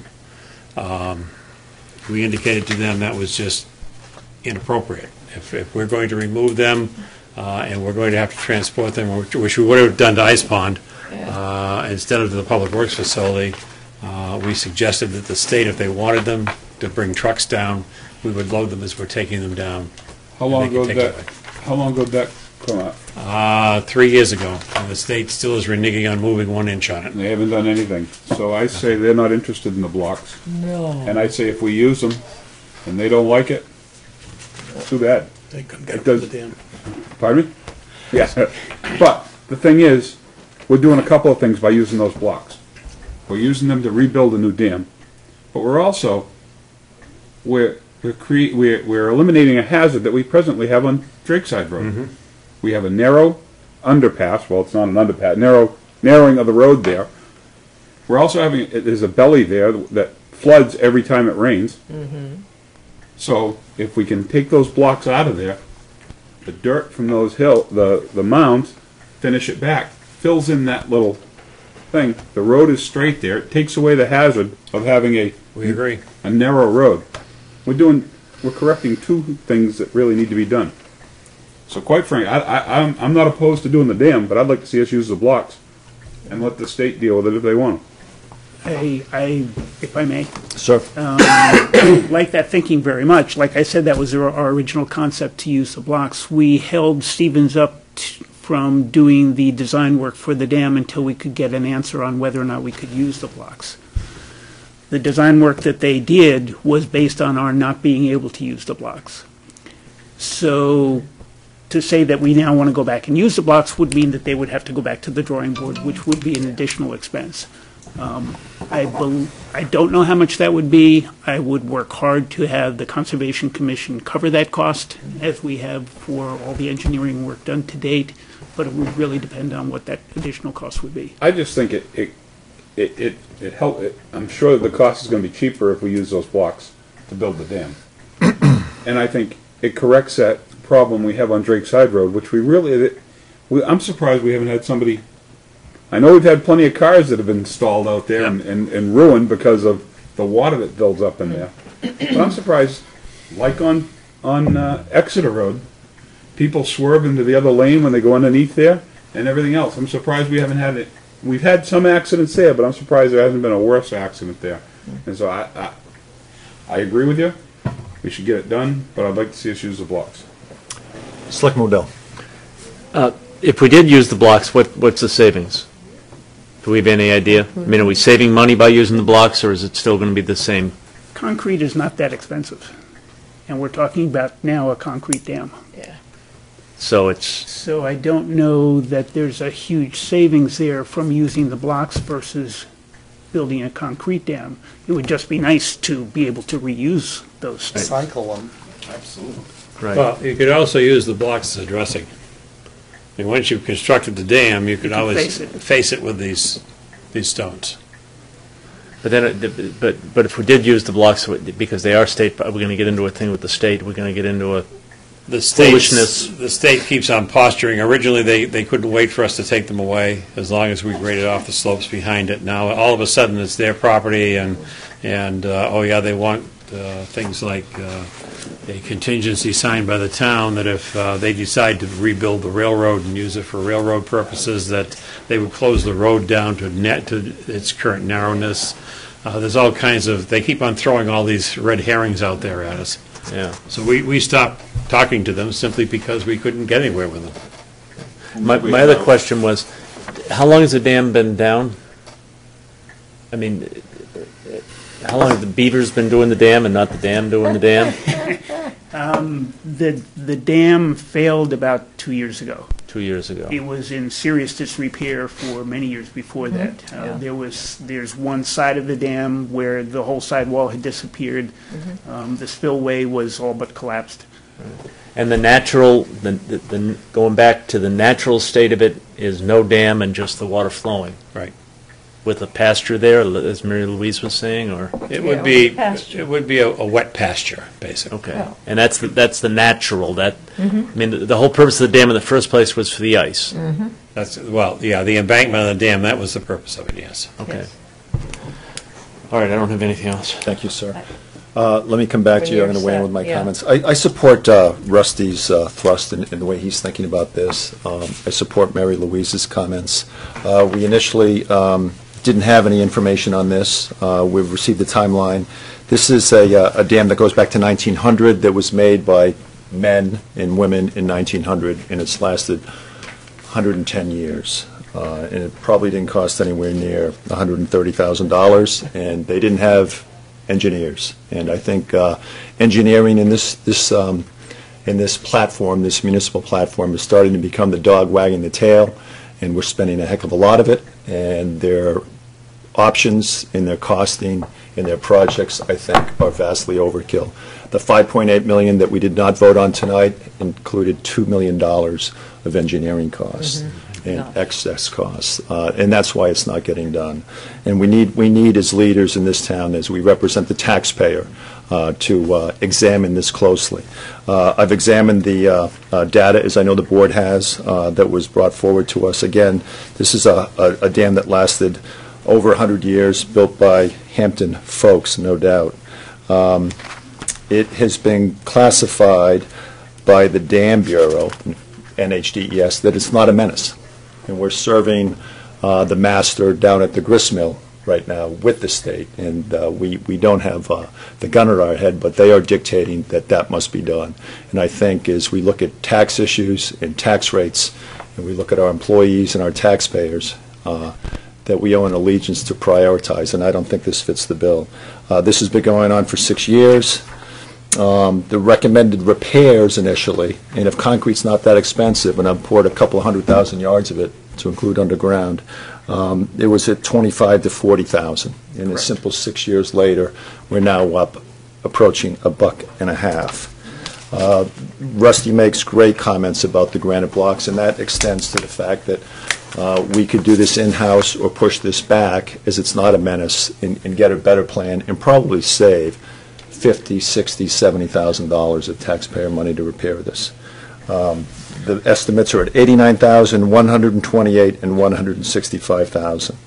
We indicated to them that was just inappropriate. If we're going to remove them and we're going to have to transport them, which we would have done to Ice Pond, instead of to the Public Works facility, we suggested that the state, if they wanted them to bring trucks down, we would load them as we're taking them down. How long ago did that come out? 3 years ago, and the state still is reneging on moving 1 inch on it. They haven't done anything. So I say they're not interested in the blocks. No. And I say if we use them and they don't like it, too bad. They couldn't get It up to does- the dam. Pardon me? Yes. But the thing is, we're doing a couple of things by using those blocks. We're using them to rebuild a new dam, but we're also we're eliminating a hazard that we presently have on Drakeside Road. We have a narrow underpass. Well, it's not an underpass. Narrowing of the road there. We're also having there's a belly there that floods every time it rains. So if we can take those blocks out of there, the dirt from those the mounds, finish it back, fills in that little thing. The road is straight there. It takes away the hazard of having We agree. a narrow road. We're correcting 2 things that really need to be done. So quite frankly, I'm not opposed to doing the dam, but I'd like to see us use the blocks and let the state deal with it if they want. If I may, Sir? like that thinking very much. Like I said, that was our original concept, to use the blocks. We held Stevens up from doing the design work for the dam until we could get an answer on whether or not we could use the blocks. The design work that they did was based on our not being able to use the blocks. So to say that we now want to go back and use the blocks would mean that they would have to go back to the drawing board, which would be an additional expense. I don't know how much that would be. I would work hard to have the Conservation Commission cover that cost, as we have for all the engineering work done to date, but it would really depend on what that additional cost would be. I just think it help. I'm sure the cost is going to be cheaper if we use those blocks to build the dam. And I think it corrects that problem we have on Drakeside Road, which I'm surprised we haven't had somebody. I know we've had plenty of cars that have been stalled out there and ruined because of the water that builds up in there. But I'm surprised, like on Exeter Road, people swerve into the other lane when they go underneath there and everything else. I'm surprised we haven't had it. We've had some accidents there, but I'm surprised there hasn't been a worse accident there. And so I agree with you. We should get it done, but I'd like to see us use the blocks. Selectman Modell. If we did use the blocks, what's the savings Do we have any idea? I mean, are we saving money by using the blocks, or is it still going to be the same? Concrete is not that expensive, and we're talking about now a concrete dam. So it's, So I don't know that there's a huge savings there from using the blocks versus building a concrete dam. It would just be nice to be able to reuse those. Cycle them. right. Well, you could also use the blocks as a dressing. I mean, once you've constructed the dam, you could can always face it. face it with these stones. But then, but if we did use the blocks, because they are state, we're going to get into a thing with the state, we're going to get into a, The state's- Foolishness. The state keeps on posturing. Originally, they couldn't wait for us to take them away as long as we graded off the slopes behind it. Now, all of a sudden, it's their property, and oh yeah, they want things like a contingency signed by the town that if they decide to rebuild the railroad and use it for railroad purposes, that they would close the road down to its current narrowness. There's all kinds of, they keep on throwing all these red herrings out there at us. yeah. So we stopped talking to them simply because we couldn't get anywhere with them. My other question was, how long has the dam been down? I mean, how long have the beavers been doing the dam and not the dam doing the dam? The dam failed about 2 years ago. 2 years ago. It was in serious disrepair for many years before that. There's one side of the dam where the whole sidewall had disappeared. The spillway was all but collapsed. And the natural, the going back to the natural state of it is no dam and just the water flowing. Right. With a pasture there, as Mary Louise was saying, or? It would be, it would be a wet pasture, basically. Okay. And that's the natural, that, I mean, the whole purpose of the dam in the first place was for the ice. That's, well, yeah, the embankment of the dam, that was the purpose of it, yes. Okay. All right, I don't have anything else. Thank you, sir. Let me come back to you. I'm going to weigh in with my Yeah. comments. I support Rusty's thrust in the way he's thinking about this. I support Mary Louise's comments. We initially didn't have any information on this. We've received the timeline. This is a dam that goes back to 1900 that was made by men and women in 1900, and it's lasted 110 years. And it probably didn't cost anywhere near $130,000, and they didn't have engineers. And I think engineering in this platform, this municipal platform, is starting to become the dog wagging the tail, and we're spending a heck of a lot of it. And their options in their costing in their projects, I think, are vastly overkill. The $5.8 million that we did not vote on tonight included $2 million of engineering costs and excess costs, and that's why it's not getting done. And we need as leaders in this town, as we represent the taxpayer, to examine this closely. I've examined the data, as I know the board has, that was brought forward to us. Again, this is a dam that lasted over 100 years, built by Hampton folks, no doubt. It has been classified by the Dam Bureau, NHDES, that it's not a menace. And we're serving the master down at the grist mill right now with the state, and we don't have the gun at our head, but they are dictating that that must be done. And I think as we look at tax issues and tax rates, and we look at our employees and our taxpayers, that we owe an allegiance to prioritize, and I don't think this fits the bill. This has been going on for 6 years. The recommended repairs initially, and if concrete's not that expensive, and I've poured a couple of 100,000 yards of it to include underground, it was at 25 to 40,000. And a simple 6 years later, we're now up approaching $1.50. Rusty makes great comments about the granite blocks, and that extends to the fact that we could do this in-house or push this back, as it's not a menace, and get a better plan and probably save $50,000, $60,000, $70,000 of taxpayer money to repair this. The estimates are at $89,000, $128,000, and $165,000.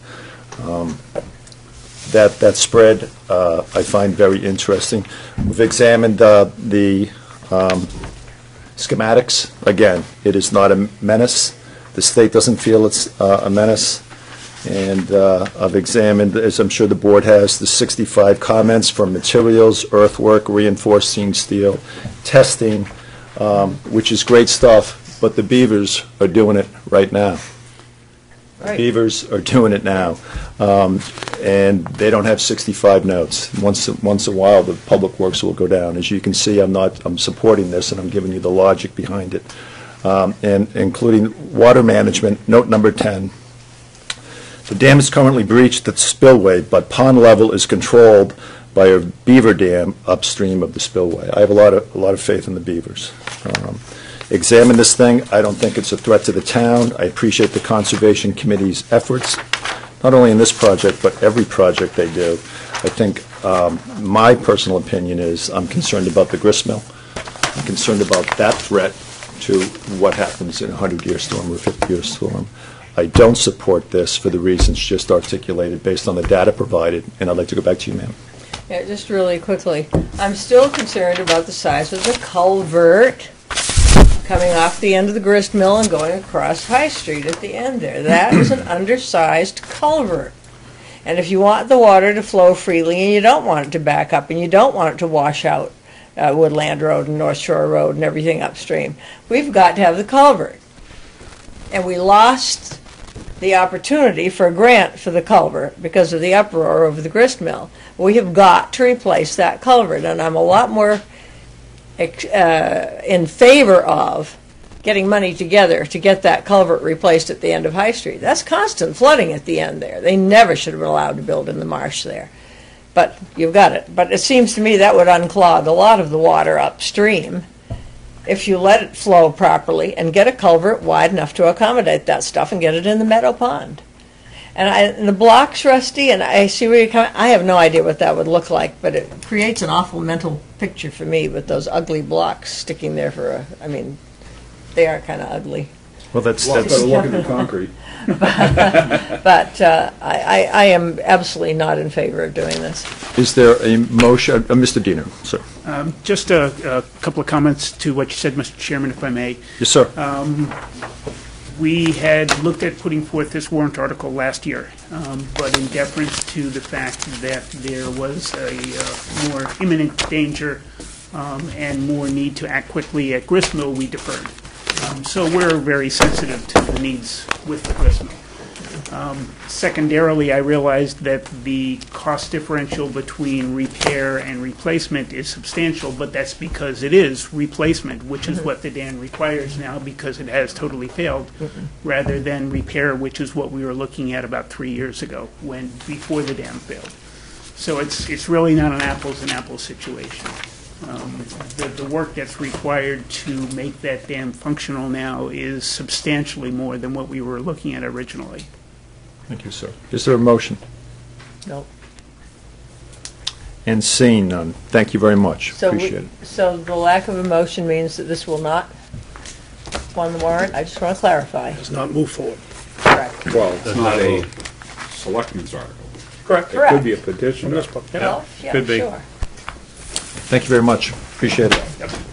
That spread I find very interesting. We've examined the schematics. Again, it is not a menace. The state doesn't feel it's a menace. And I've examined, as I'm sure the board has, the 65 comments from materials, earthwork, reinforcing steel, testing, which is great stuff, but the beavers are doing it right now. Right. Beavers are doing it now, and they don't have 65 notes. Once a while, the public works will go down. As you can see, I'm supporting this, and I'm giving you the logic behind it, and including water management. Note number 10. The dam is currently breached at the spillway, but pond level is controlled by a beaver dam upstream of the spillway. I have a lot of faith in the beavers. Examine this thing. I don't think it's a threat to the town. I appreciate the Conservation Committee's efforts, not only in this project, but every project they do. I think my personal opinion is I'm concerned about the gristmill. I'm concerned about that threat to what happens in a 100-year storm or a 50-year storm. I don't support this for the reasons just articulated based on the data provided, and I'd like to go back to you, ma'am. Yeah, just really quickly, I'm still concerned about the size of the culvert coming off the end of the grist mill and going across High Street at the end there. That is an undersized culvert. And if you want the water to flow freely and you don't want it to back up and you don't want it to wash out Woodland Road and North Shore Road and everything upstream, we've got to have the culvert. And we lost the opportunity for a grant for the culvert because of the uproar over the grist mill. We have got to replace that culvert, and I'm a lot more in favor of getting money together to get that culvert replaced at the end of High Street. That's constant flooding at the end there. They never should have been allowed to build in the marsh there. But you've got it. But it seems to me that would unclog a lot of the water upstream if you let it flow properly and get a culvert wide enough to accommodate that stuff and get it in the Meadow Pond. And the blocks, Rusty, and I see where you're coming. I have no idea what that would look like, but it creates an awful mental picture for me with those ugly blocks sticking there they are kind of ugly. Well, that's Better looking than concrete. But I am absolutely not in favor of doing this. Is there a motion? Mr. Diener, sir. Just a couple of comments to what you said, Mr. Chairman, if I may. Yes, sir. We had looked at putting forth this warrant article last year, but in deference to the fact that there was a more imminent danger and more need to act quickly at gristmill, we deferred. So we're very sensitive to the needs with the gristmill. Secondarily, I realized that the cost differential between repair and replacement is substantial, but that's because it is replacement, which is what the dam requires now because it has totally failed, rather than repair, which is what we were looking at about 3 years ago, before the dam failed. So it's really not an apples and apples situation. The work that's required to make that dam functional now is substantially more than what we were looking at originally. Thank you, sir. Is there a motion? No. And seeing none, thank you very much. Appreciate it. So the lack of a motion means that this will not go on the warrant? I just want to clarify. Does not move forward. Correct. Well, it's not a selectman's article. Correct. It could be a petition. Well, yeah, could be. sure. Thank you very much. Appreciate it.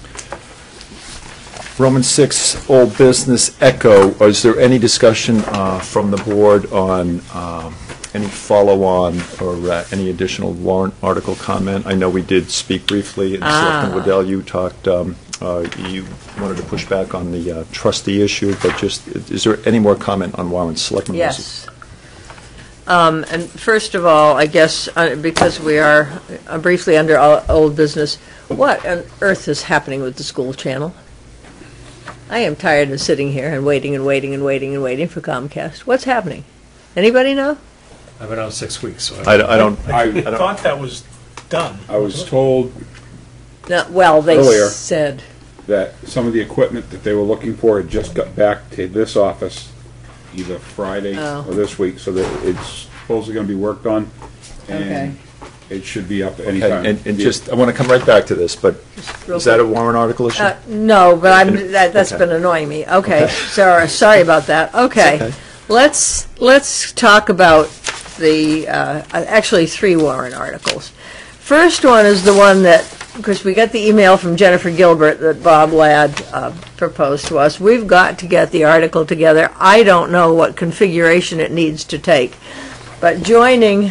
Roman 6, old business, Echo. Is there any discussion from the board on any follow-on or any additional warrant article comment? I know we did speak briefly, and Selectman Waddell, you talked, you wanted to push back on the trustee issue, but just, is there any more comment on warrants? Selectman Wilson? Yes. And first of all, I guess, because we are briefly under old business, what on earth is happening with the school channel? I am tired of sitting here and waiting and waiting and waiting and waiting for Comcast. What's happening? Anybody know? I've been out 6 weeks, so I don't. I thought that was done. I was told No, well, they Earlier. said. that some of the equipment that they were looking for had just got back to this office either Friday Oh. or this week, so that it's supposedly going to be worked on, Okay. and it should be up any Okay, time. and just, I want to come right back to this, but real is that a quick. warrant article issue? No, but that's Okay. been annoying me. Okay, sorry about that. Okay, okay. let's talk about the actually 3 warrant articles. First one is the one that, because we got the email from Jennifer Gilbert that Bob Ladd proposed to us. We've got to get the article together. I don't know what configuration it needs to take, but joining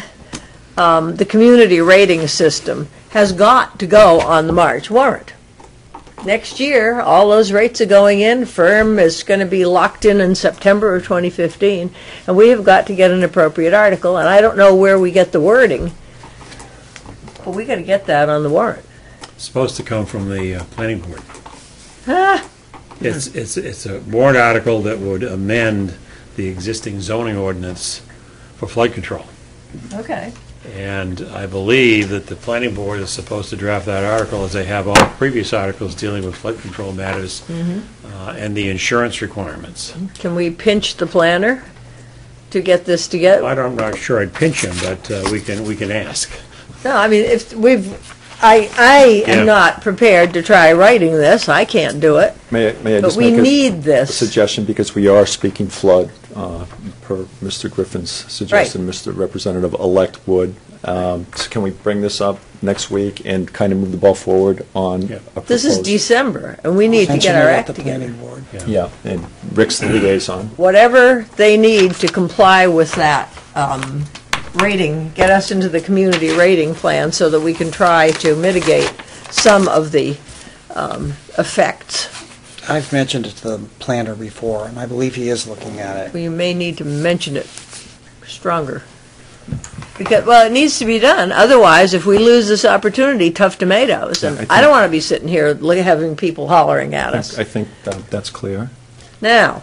the community rating system has got to go on the March warrant. next year, all those rates are going in. Firm is going to be locked in September of 2015, and we have got to get an appropriate article, and I don't know where we get the wording, but we got to get that on the warrant. It's supposed to come from the planning board. Ah, It's a warrant article that would amend the existing zoning ordinance for flood control. okay. And I believe that the planning board is supposed to draft that article, as they have all previous articles dealing with flood control matters and the insurance requirements. Can we pinch the planner to get this together? I'm not sure I'd pinch him, but we can ask. No, I mean, if I Yeah. am not prepared to try writing this. I can't do it. May I But just we make need a this. suggestion, because we are speaking flood, per Mr. Griffin's suggestion, Mr. Representative-elect Wood. So can we bring this up next week and kind of move the ball forward on Yeah. a This is proposed- December, and we need to Mention get our it at act the together. planning board. Yeah, and Rick's the liaison. Whatever they need to comply with that rating, get us into the community rating plan so that we can try to mitigate some of the effects. I've mentioned it to the planner before, and I believe he is looking at it. We may need to mention it stronger. Because, well, it needs to be done. Otherwise, if we lose this opportunity, tough tomatoes. And Yeah, I don't want to be sitting here having people hollering at us. I think that's clear. Now,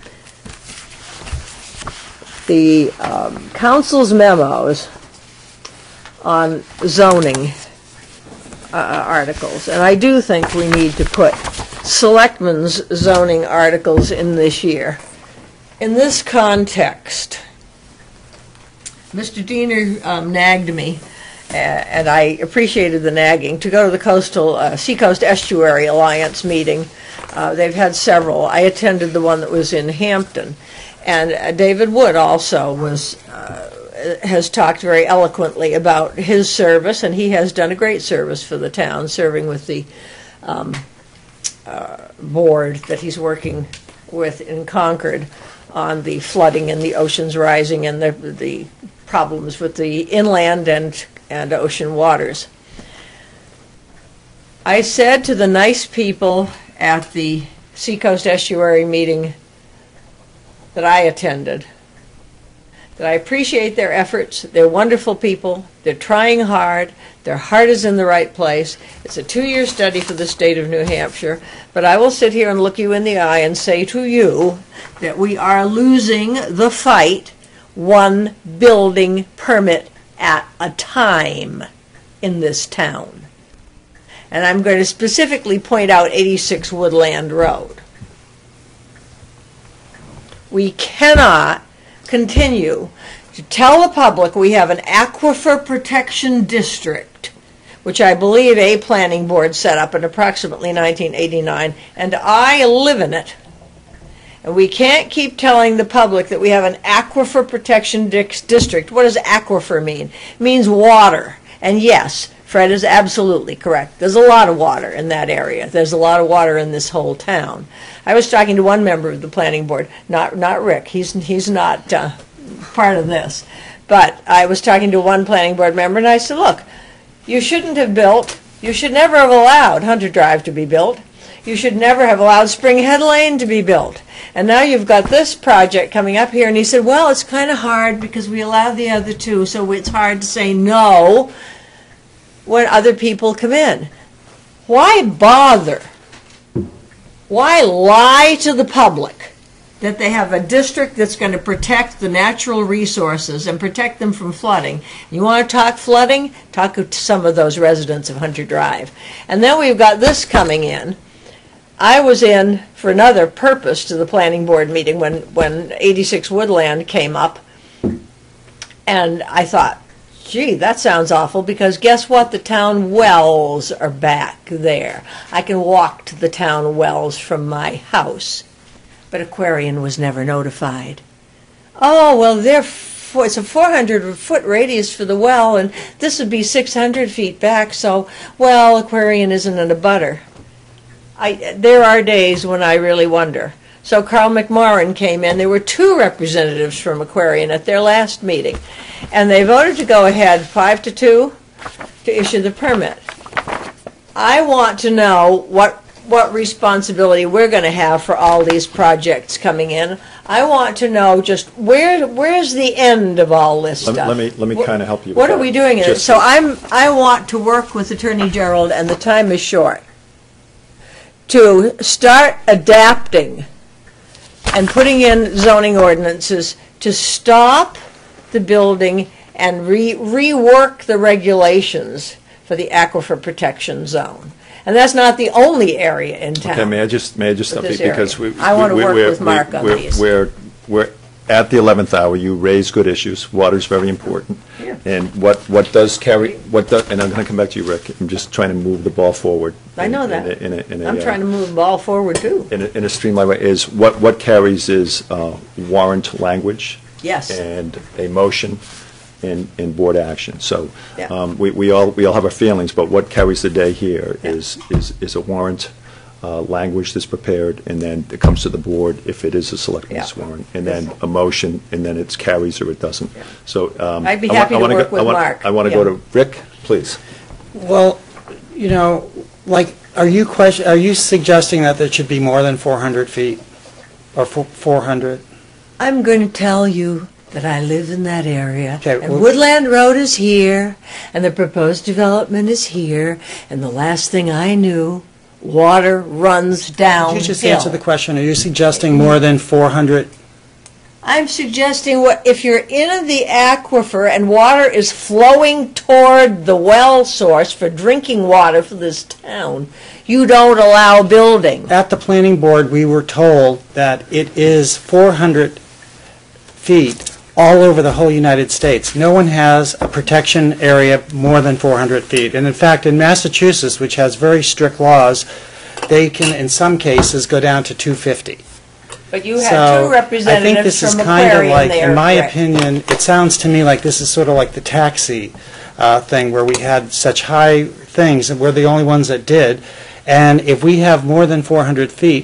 the council's memos on zoning articles, and I do think we need to put selectmen's zoning articles in this year. In this context, Mr. Diener nagged me, and I appreciated the nagging, to go to the Seacoast Estuary Alliance meeting. They've had several. I attended the one that was in Hampton. And David Wood also has talked very eloquently about his service, and he has done a great service for the town, serving with the board that he's working with in Concord on the flooding and the oceans rising and the problems with the inland and ocean waters. I said to the nice people at the Seacoast Estuary meeting that I attended that I appreciate their efforts. They're wonderful people. They're trying hard. Their heart is in the right place. It's a 2-year study for the state of New Hampshire. But I will sit here and look you in the eye and say to you that we are losing the fight one building permit at a time in this town. And I'm going to specifically point out 86 Woodland Road. We cannot continue to tell the public we have an aquifer protection district, which I believe a planning board set up in approximately 1989, and I live in it. And we can't keep telling the public that we have an aquifer protection district. What does aquifer mean? It means water. And yes, Fred is absolutely correct. There's a lot of water in that area. There's a lot of water in this whole town. I was talking to one member of the planning board, not Rick. He's not part of this. But I was talking to one planning board member, and I said, look, you shouldn't have built, you should never have allowed Hunter Drive to be built. You should never have allowed Spring Head Lane to be built. And now you've got this project coming up here. And he said, well, it's kind of hard because we allow the other two, so it's hard to say no when other people come in. Why bother? Why lie to the public that they have a district that's going to protect the natural resources and protect them from flooding? You want to talk flooding? Talk to some of those residents of Hunter Drive. And then we've got this coming in. I was in for another purpose to the planning board meeting when 86 Woodland came up, and I thought, gee, that sounds awful, because guess what? The town wells are back there. I can walk to the town wells from my house. But Aquarian was never notified. Oh, well, it's a 400-foot radius for the well, and this would be 600 feet back, so, well, Aquarian isn't in a butter. There are days when I really wonder. So Carl McMorrin came in. There were 2 representatives from Aquarian at their last meeting, and they voted to go ahead 5-2 to issue the permit. I want to know what responsibility we're going to have for all these projects coming in. I want to know just where's the end of all this stuff. Let me kind of help you with What are that. we doing in it? Just- So I want to work with Attorney Gerald, and the time is short, to start adapting and putting in zoning ordinances to stop the building and rework the regulations for the aquifer protection zone. And that's not the only area in town. Okay, may I just stop you this because area. I want to work with Mark on these. We're at the 11th hour. You raise good issues. Water's very important. Yeah. And what does carry, and I'm going to come back to you, Rick. I'm just trying to move the ball forward. I know that. In a, I'm trying to move the ball forward, too. in a streamlined way, is what carries is warrant language. Yes. And a motion in board action. So Yeah. we all have our feelings, but what carries the day here is a warrant language that's prepared, and then it comes to the board if it is a selectman's Yeah. warrant, and then a motion, and then it carries or it doesn't. So I'd be happy to work with Mark. I want to go to Rick, please. Well, you know, like, are you suggesting that there should be more than 400 feet? Or 400? I'm going to tell you that I live in that area, Okay, and well- Woodland Road is here, and the proposed development is here, and the last thing I knew, water runs downhill. Could you just answer the question? Are you suggesting more than 400? I'm suggesting if you're in the aquifer and water is flowing toward the well source for drinking water for this town, you don't allow building. At the planning board, we were told that it is 400 feet all over the whole United States. No one has a protection area more than 400 feet. And in fact, in Massachusetts, which has very strict laws, they can, in some cases, go down to 250. But you had So, two representatives I think this is from kind of Aquarium like, there. in my correct? opinion, it sounds to me like this is sort of like the taxi thing, where we had such high things, and we're the only ones that did. And if we have more than 400 feet,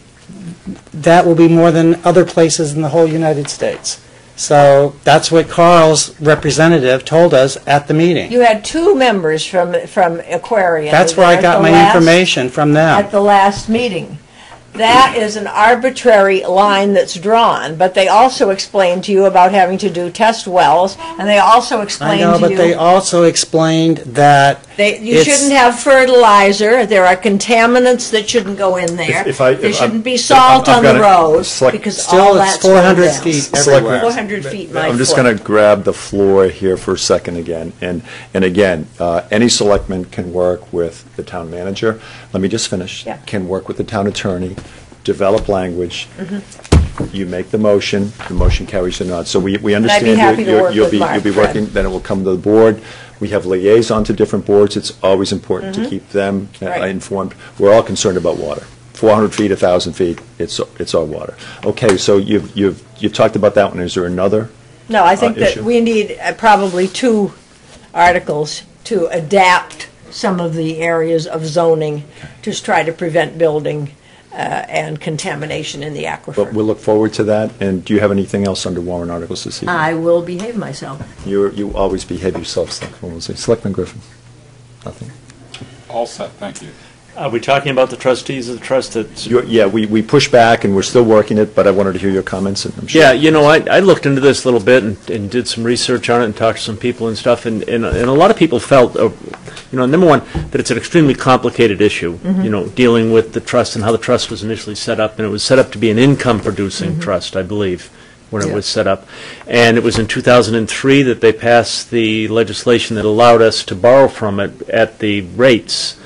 that will be more than other places in the whole United States. So that's what Carl's representative told us at the meeting. You had two members from Aquarium. That's where I got my information from them. At the last meeting. That is an arbitrary line that's drawn, but they also explained to you about having to do test wells, and they also I explained know, to but you they also explained that you it's- shouldn't have fertilizer, there are contaminants that shouldn't go in there. There shouldn't be salt on the road, because all still that's it's 400 down. feet Selectman- everywhere. 400 feet, my I'm just foot. going to grab the floor here for a second again. And again, any selectman can work with the town manager. Let me just finish. Yeah. Can work with the town attorney, develop language. Mm-hmm. You make the motion carries or not. So we be understand happy to you'll- work you'll with be Mark, you'll be Fred. working, then it will come to the board. We have liaison to different boards. It's always important to keep them Mm-hmm. Right. informed. We're all concerned about water. 400 feet, 1,000 feet, it's our water. Okay, so you've talked about that one. Is there another? No, I think that issue. we need probably two articles to adapt some of the areas of zoning to try to prevent building and contamination in the But aquifer. we'll look forward to that. And do you have anything else under warrant articles this evening? I will behave myself. You always behave yourself, Selectman Woolsey. Selectman Griffin? Nothing? All set, thank you. Are we talking about the trustees of the trust that? Yeah, we pushed back, and we're still working it, but I wanted to hear your comments, and I'm sure. Yeah, you know, I looked into this a little bit and did some research on it and talked to some people and stuff, and a lot of people felt, you know, number one, that it's an extremely complicated issue, you know, dealing with the trust and how the trust was initially set up, and it was set up to be an income-producing trust, I believe, when it was set up. And it was in 2003 that they passed the legislation that allowed us to borrow from it at the rates.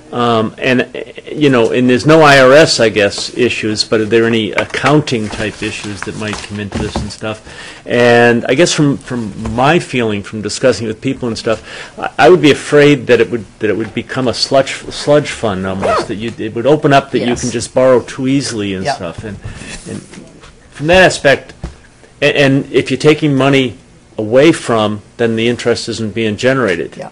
And, you know, and there's no IRS, I guess, issues, but are there any accounting-type issues that might come into this and stuff? And I guess from my feeling, from discussing with people and stuff, I would be afraid that it would become a sludge fund almost, that it would open up that you Yes. can just borrow too easily and Yep. stuff. And from that aspect, and if you're taking money away from, then the interest isn't being generated. Yeah.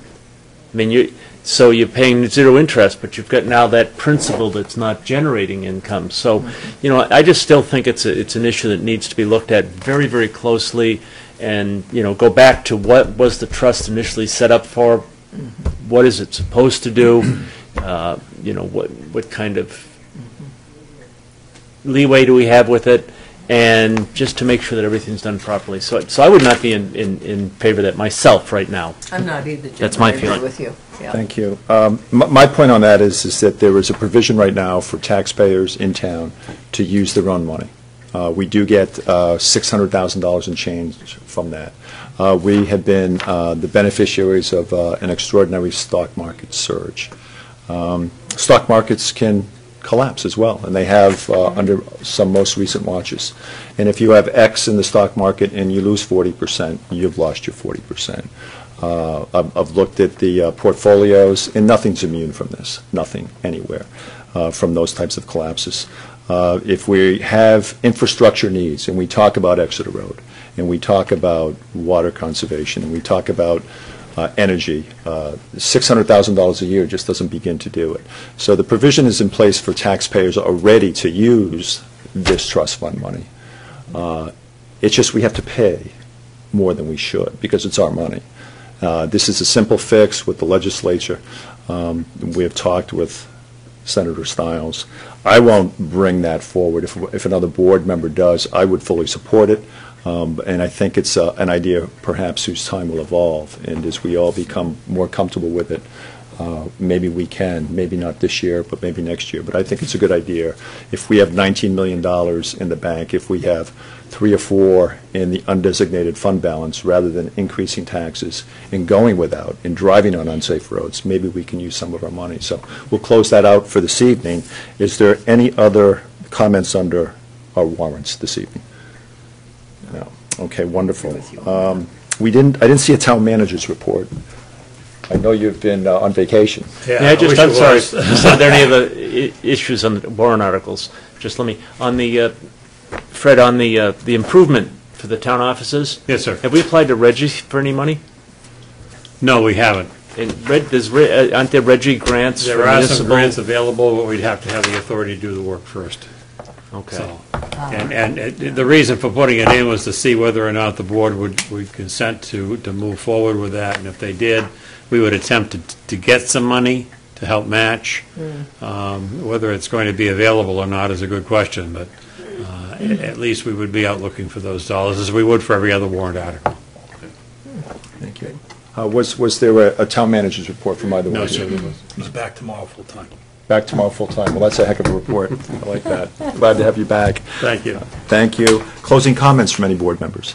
I mean, so you're paying zero interest, but you've got now that principal that's not generating income. So, you know, I just still think it's an issue that needs to be looked at very, very closely, and, you know, go back to what was the trust initially set up for, what is it supposed to do, what kind of leeway do we have with it, and just to make sure that everything's done properly. So I would not be in favor of that myself right now. I'm not either, Jim. That's my I agree feeling. with you. Yeah. Thank you. My point on that is that there is a provision right now for taxpayers in town to use their own money. We do get $600,000 in change from that. We have been the beneficiaries of an extraordinary stock market surge. Stock markets can collapse as well, and they have under some most recent watches. And if you have X in the stock market and you lose 40%, you've lost your 40%. I've looked at the portfolios, and nothing's immune from this, nothing anywhere from those types of collapses. If we have infrastructure needs, and we talk about Exeter Road, and we talk about water conservation, and we talk about energy, $600,000 a year just doesn't begin to do it. So the provision is in place for taxpayers already to use this trust fund money. It's just we have to pay more than we should because it's our money. This is a simple fix with the legislature. We have talked with Senator Stiles. I won't bring that forward. If another board member does, I would fully support it. And I think it's an idea perhaps whose time will evolve. And as we all become more comfortable with it, maybe we can, maybe not this year, but maybe next year. But I think it's a good idea. If we have $19 million in the bank, if we have 3 or 4 in the undesignated fund balance, rather than increasing taxes and going without and driving on unsafe roads, maybe we can use some of our money. So we'll close that out for this evening. Is there any other comments under our warrants this evening? No. Okay, wonderful. I didn't see a town manager's report. I know you've been on vacation. Yeah, I'm sorry. Are there any other issues on the warrant articles? Just let me, on the, Fred, on the improvement for the town offices. Yes, sir. Have we applied to Reggie for any money? No, we haven't. And aren't there Reggie grants for There are some municipal? grants available, but we'd have to have the authority to do the work first. Okay. So, and the reason for putting it in was to see whether or not the board would consent to move forward with that, and if they did, we would attempt to get some money to help match. Whether it's going to be available or not is a good question, but at least we would be out looking for those dollars, as we would for every other warrant article. Thank you. Was there a town manager's report from either one? No, of you? sir, there wasn't. He's back tomorrow full-time. Back tomorrow full-time. Well, that's a heck of a report. I like that. Glad to have you back. Thank you. Thank you. Closing comments from any board members?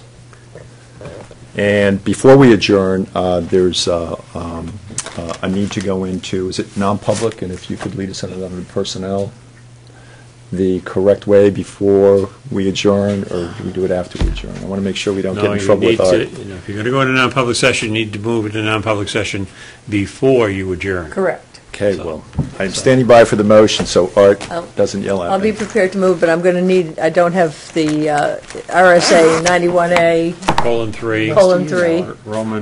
And before we adjourn, there's a need to go into, is it non-public? And if you could lead us into personnel the correct way before we adjourn, or do we do it after we adjourn? I want to make sure we don't get in trouble with our... If you're going to go into non-public session, you need to move into non-public session before you adjourn. Correct. Okay, well, I'm standing by for the motion, so Art doesn't yell at I'll me. be prepared to move, but I'm going to need, I don't have the RSA 91A, :3.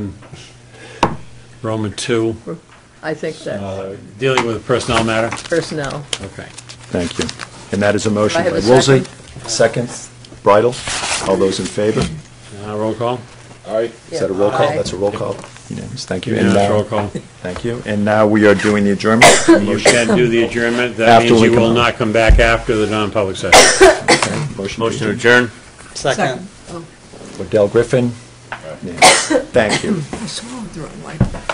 Roman 2. I think that Dealing with a personnel matter? personnel. Okay. Thank you. And that is a motion I have by a Woolsey. Second. Bridle. All those in favor? Roll call? Aye. Is that a roll call? Aye. That's a roll call. Unanimous. Thank you. And Unanimous now, roll call. thank you. And now we are doing the adjournment. You can do the adjournment. That After means we you come will out. not come back after the non-public session. Okay, motion Motion to adjourn? Second. Odell Griffin. Thank you. I swallowed the wrong way.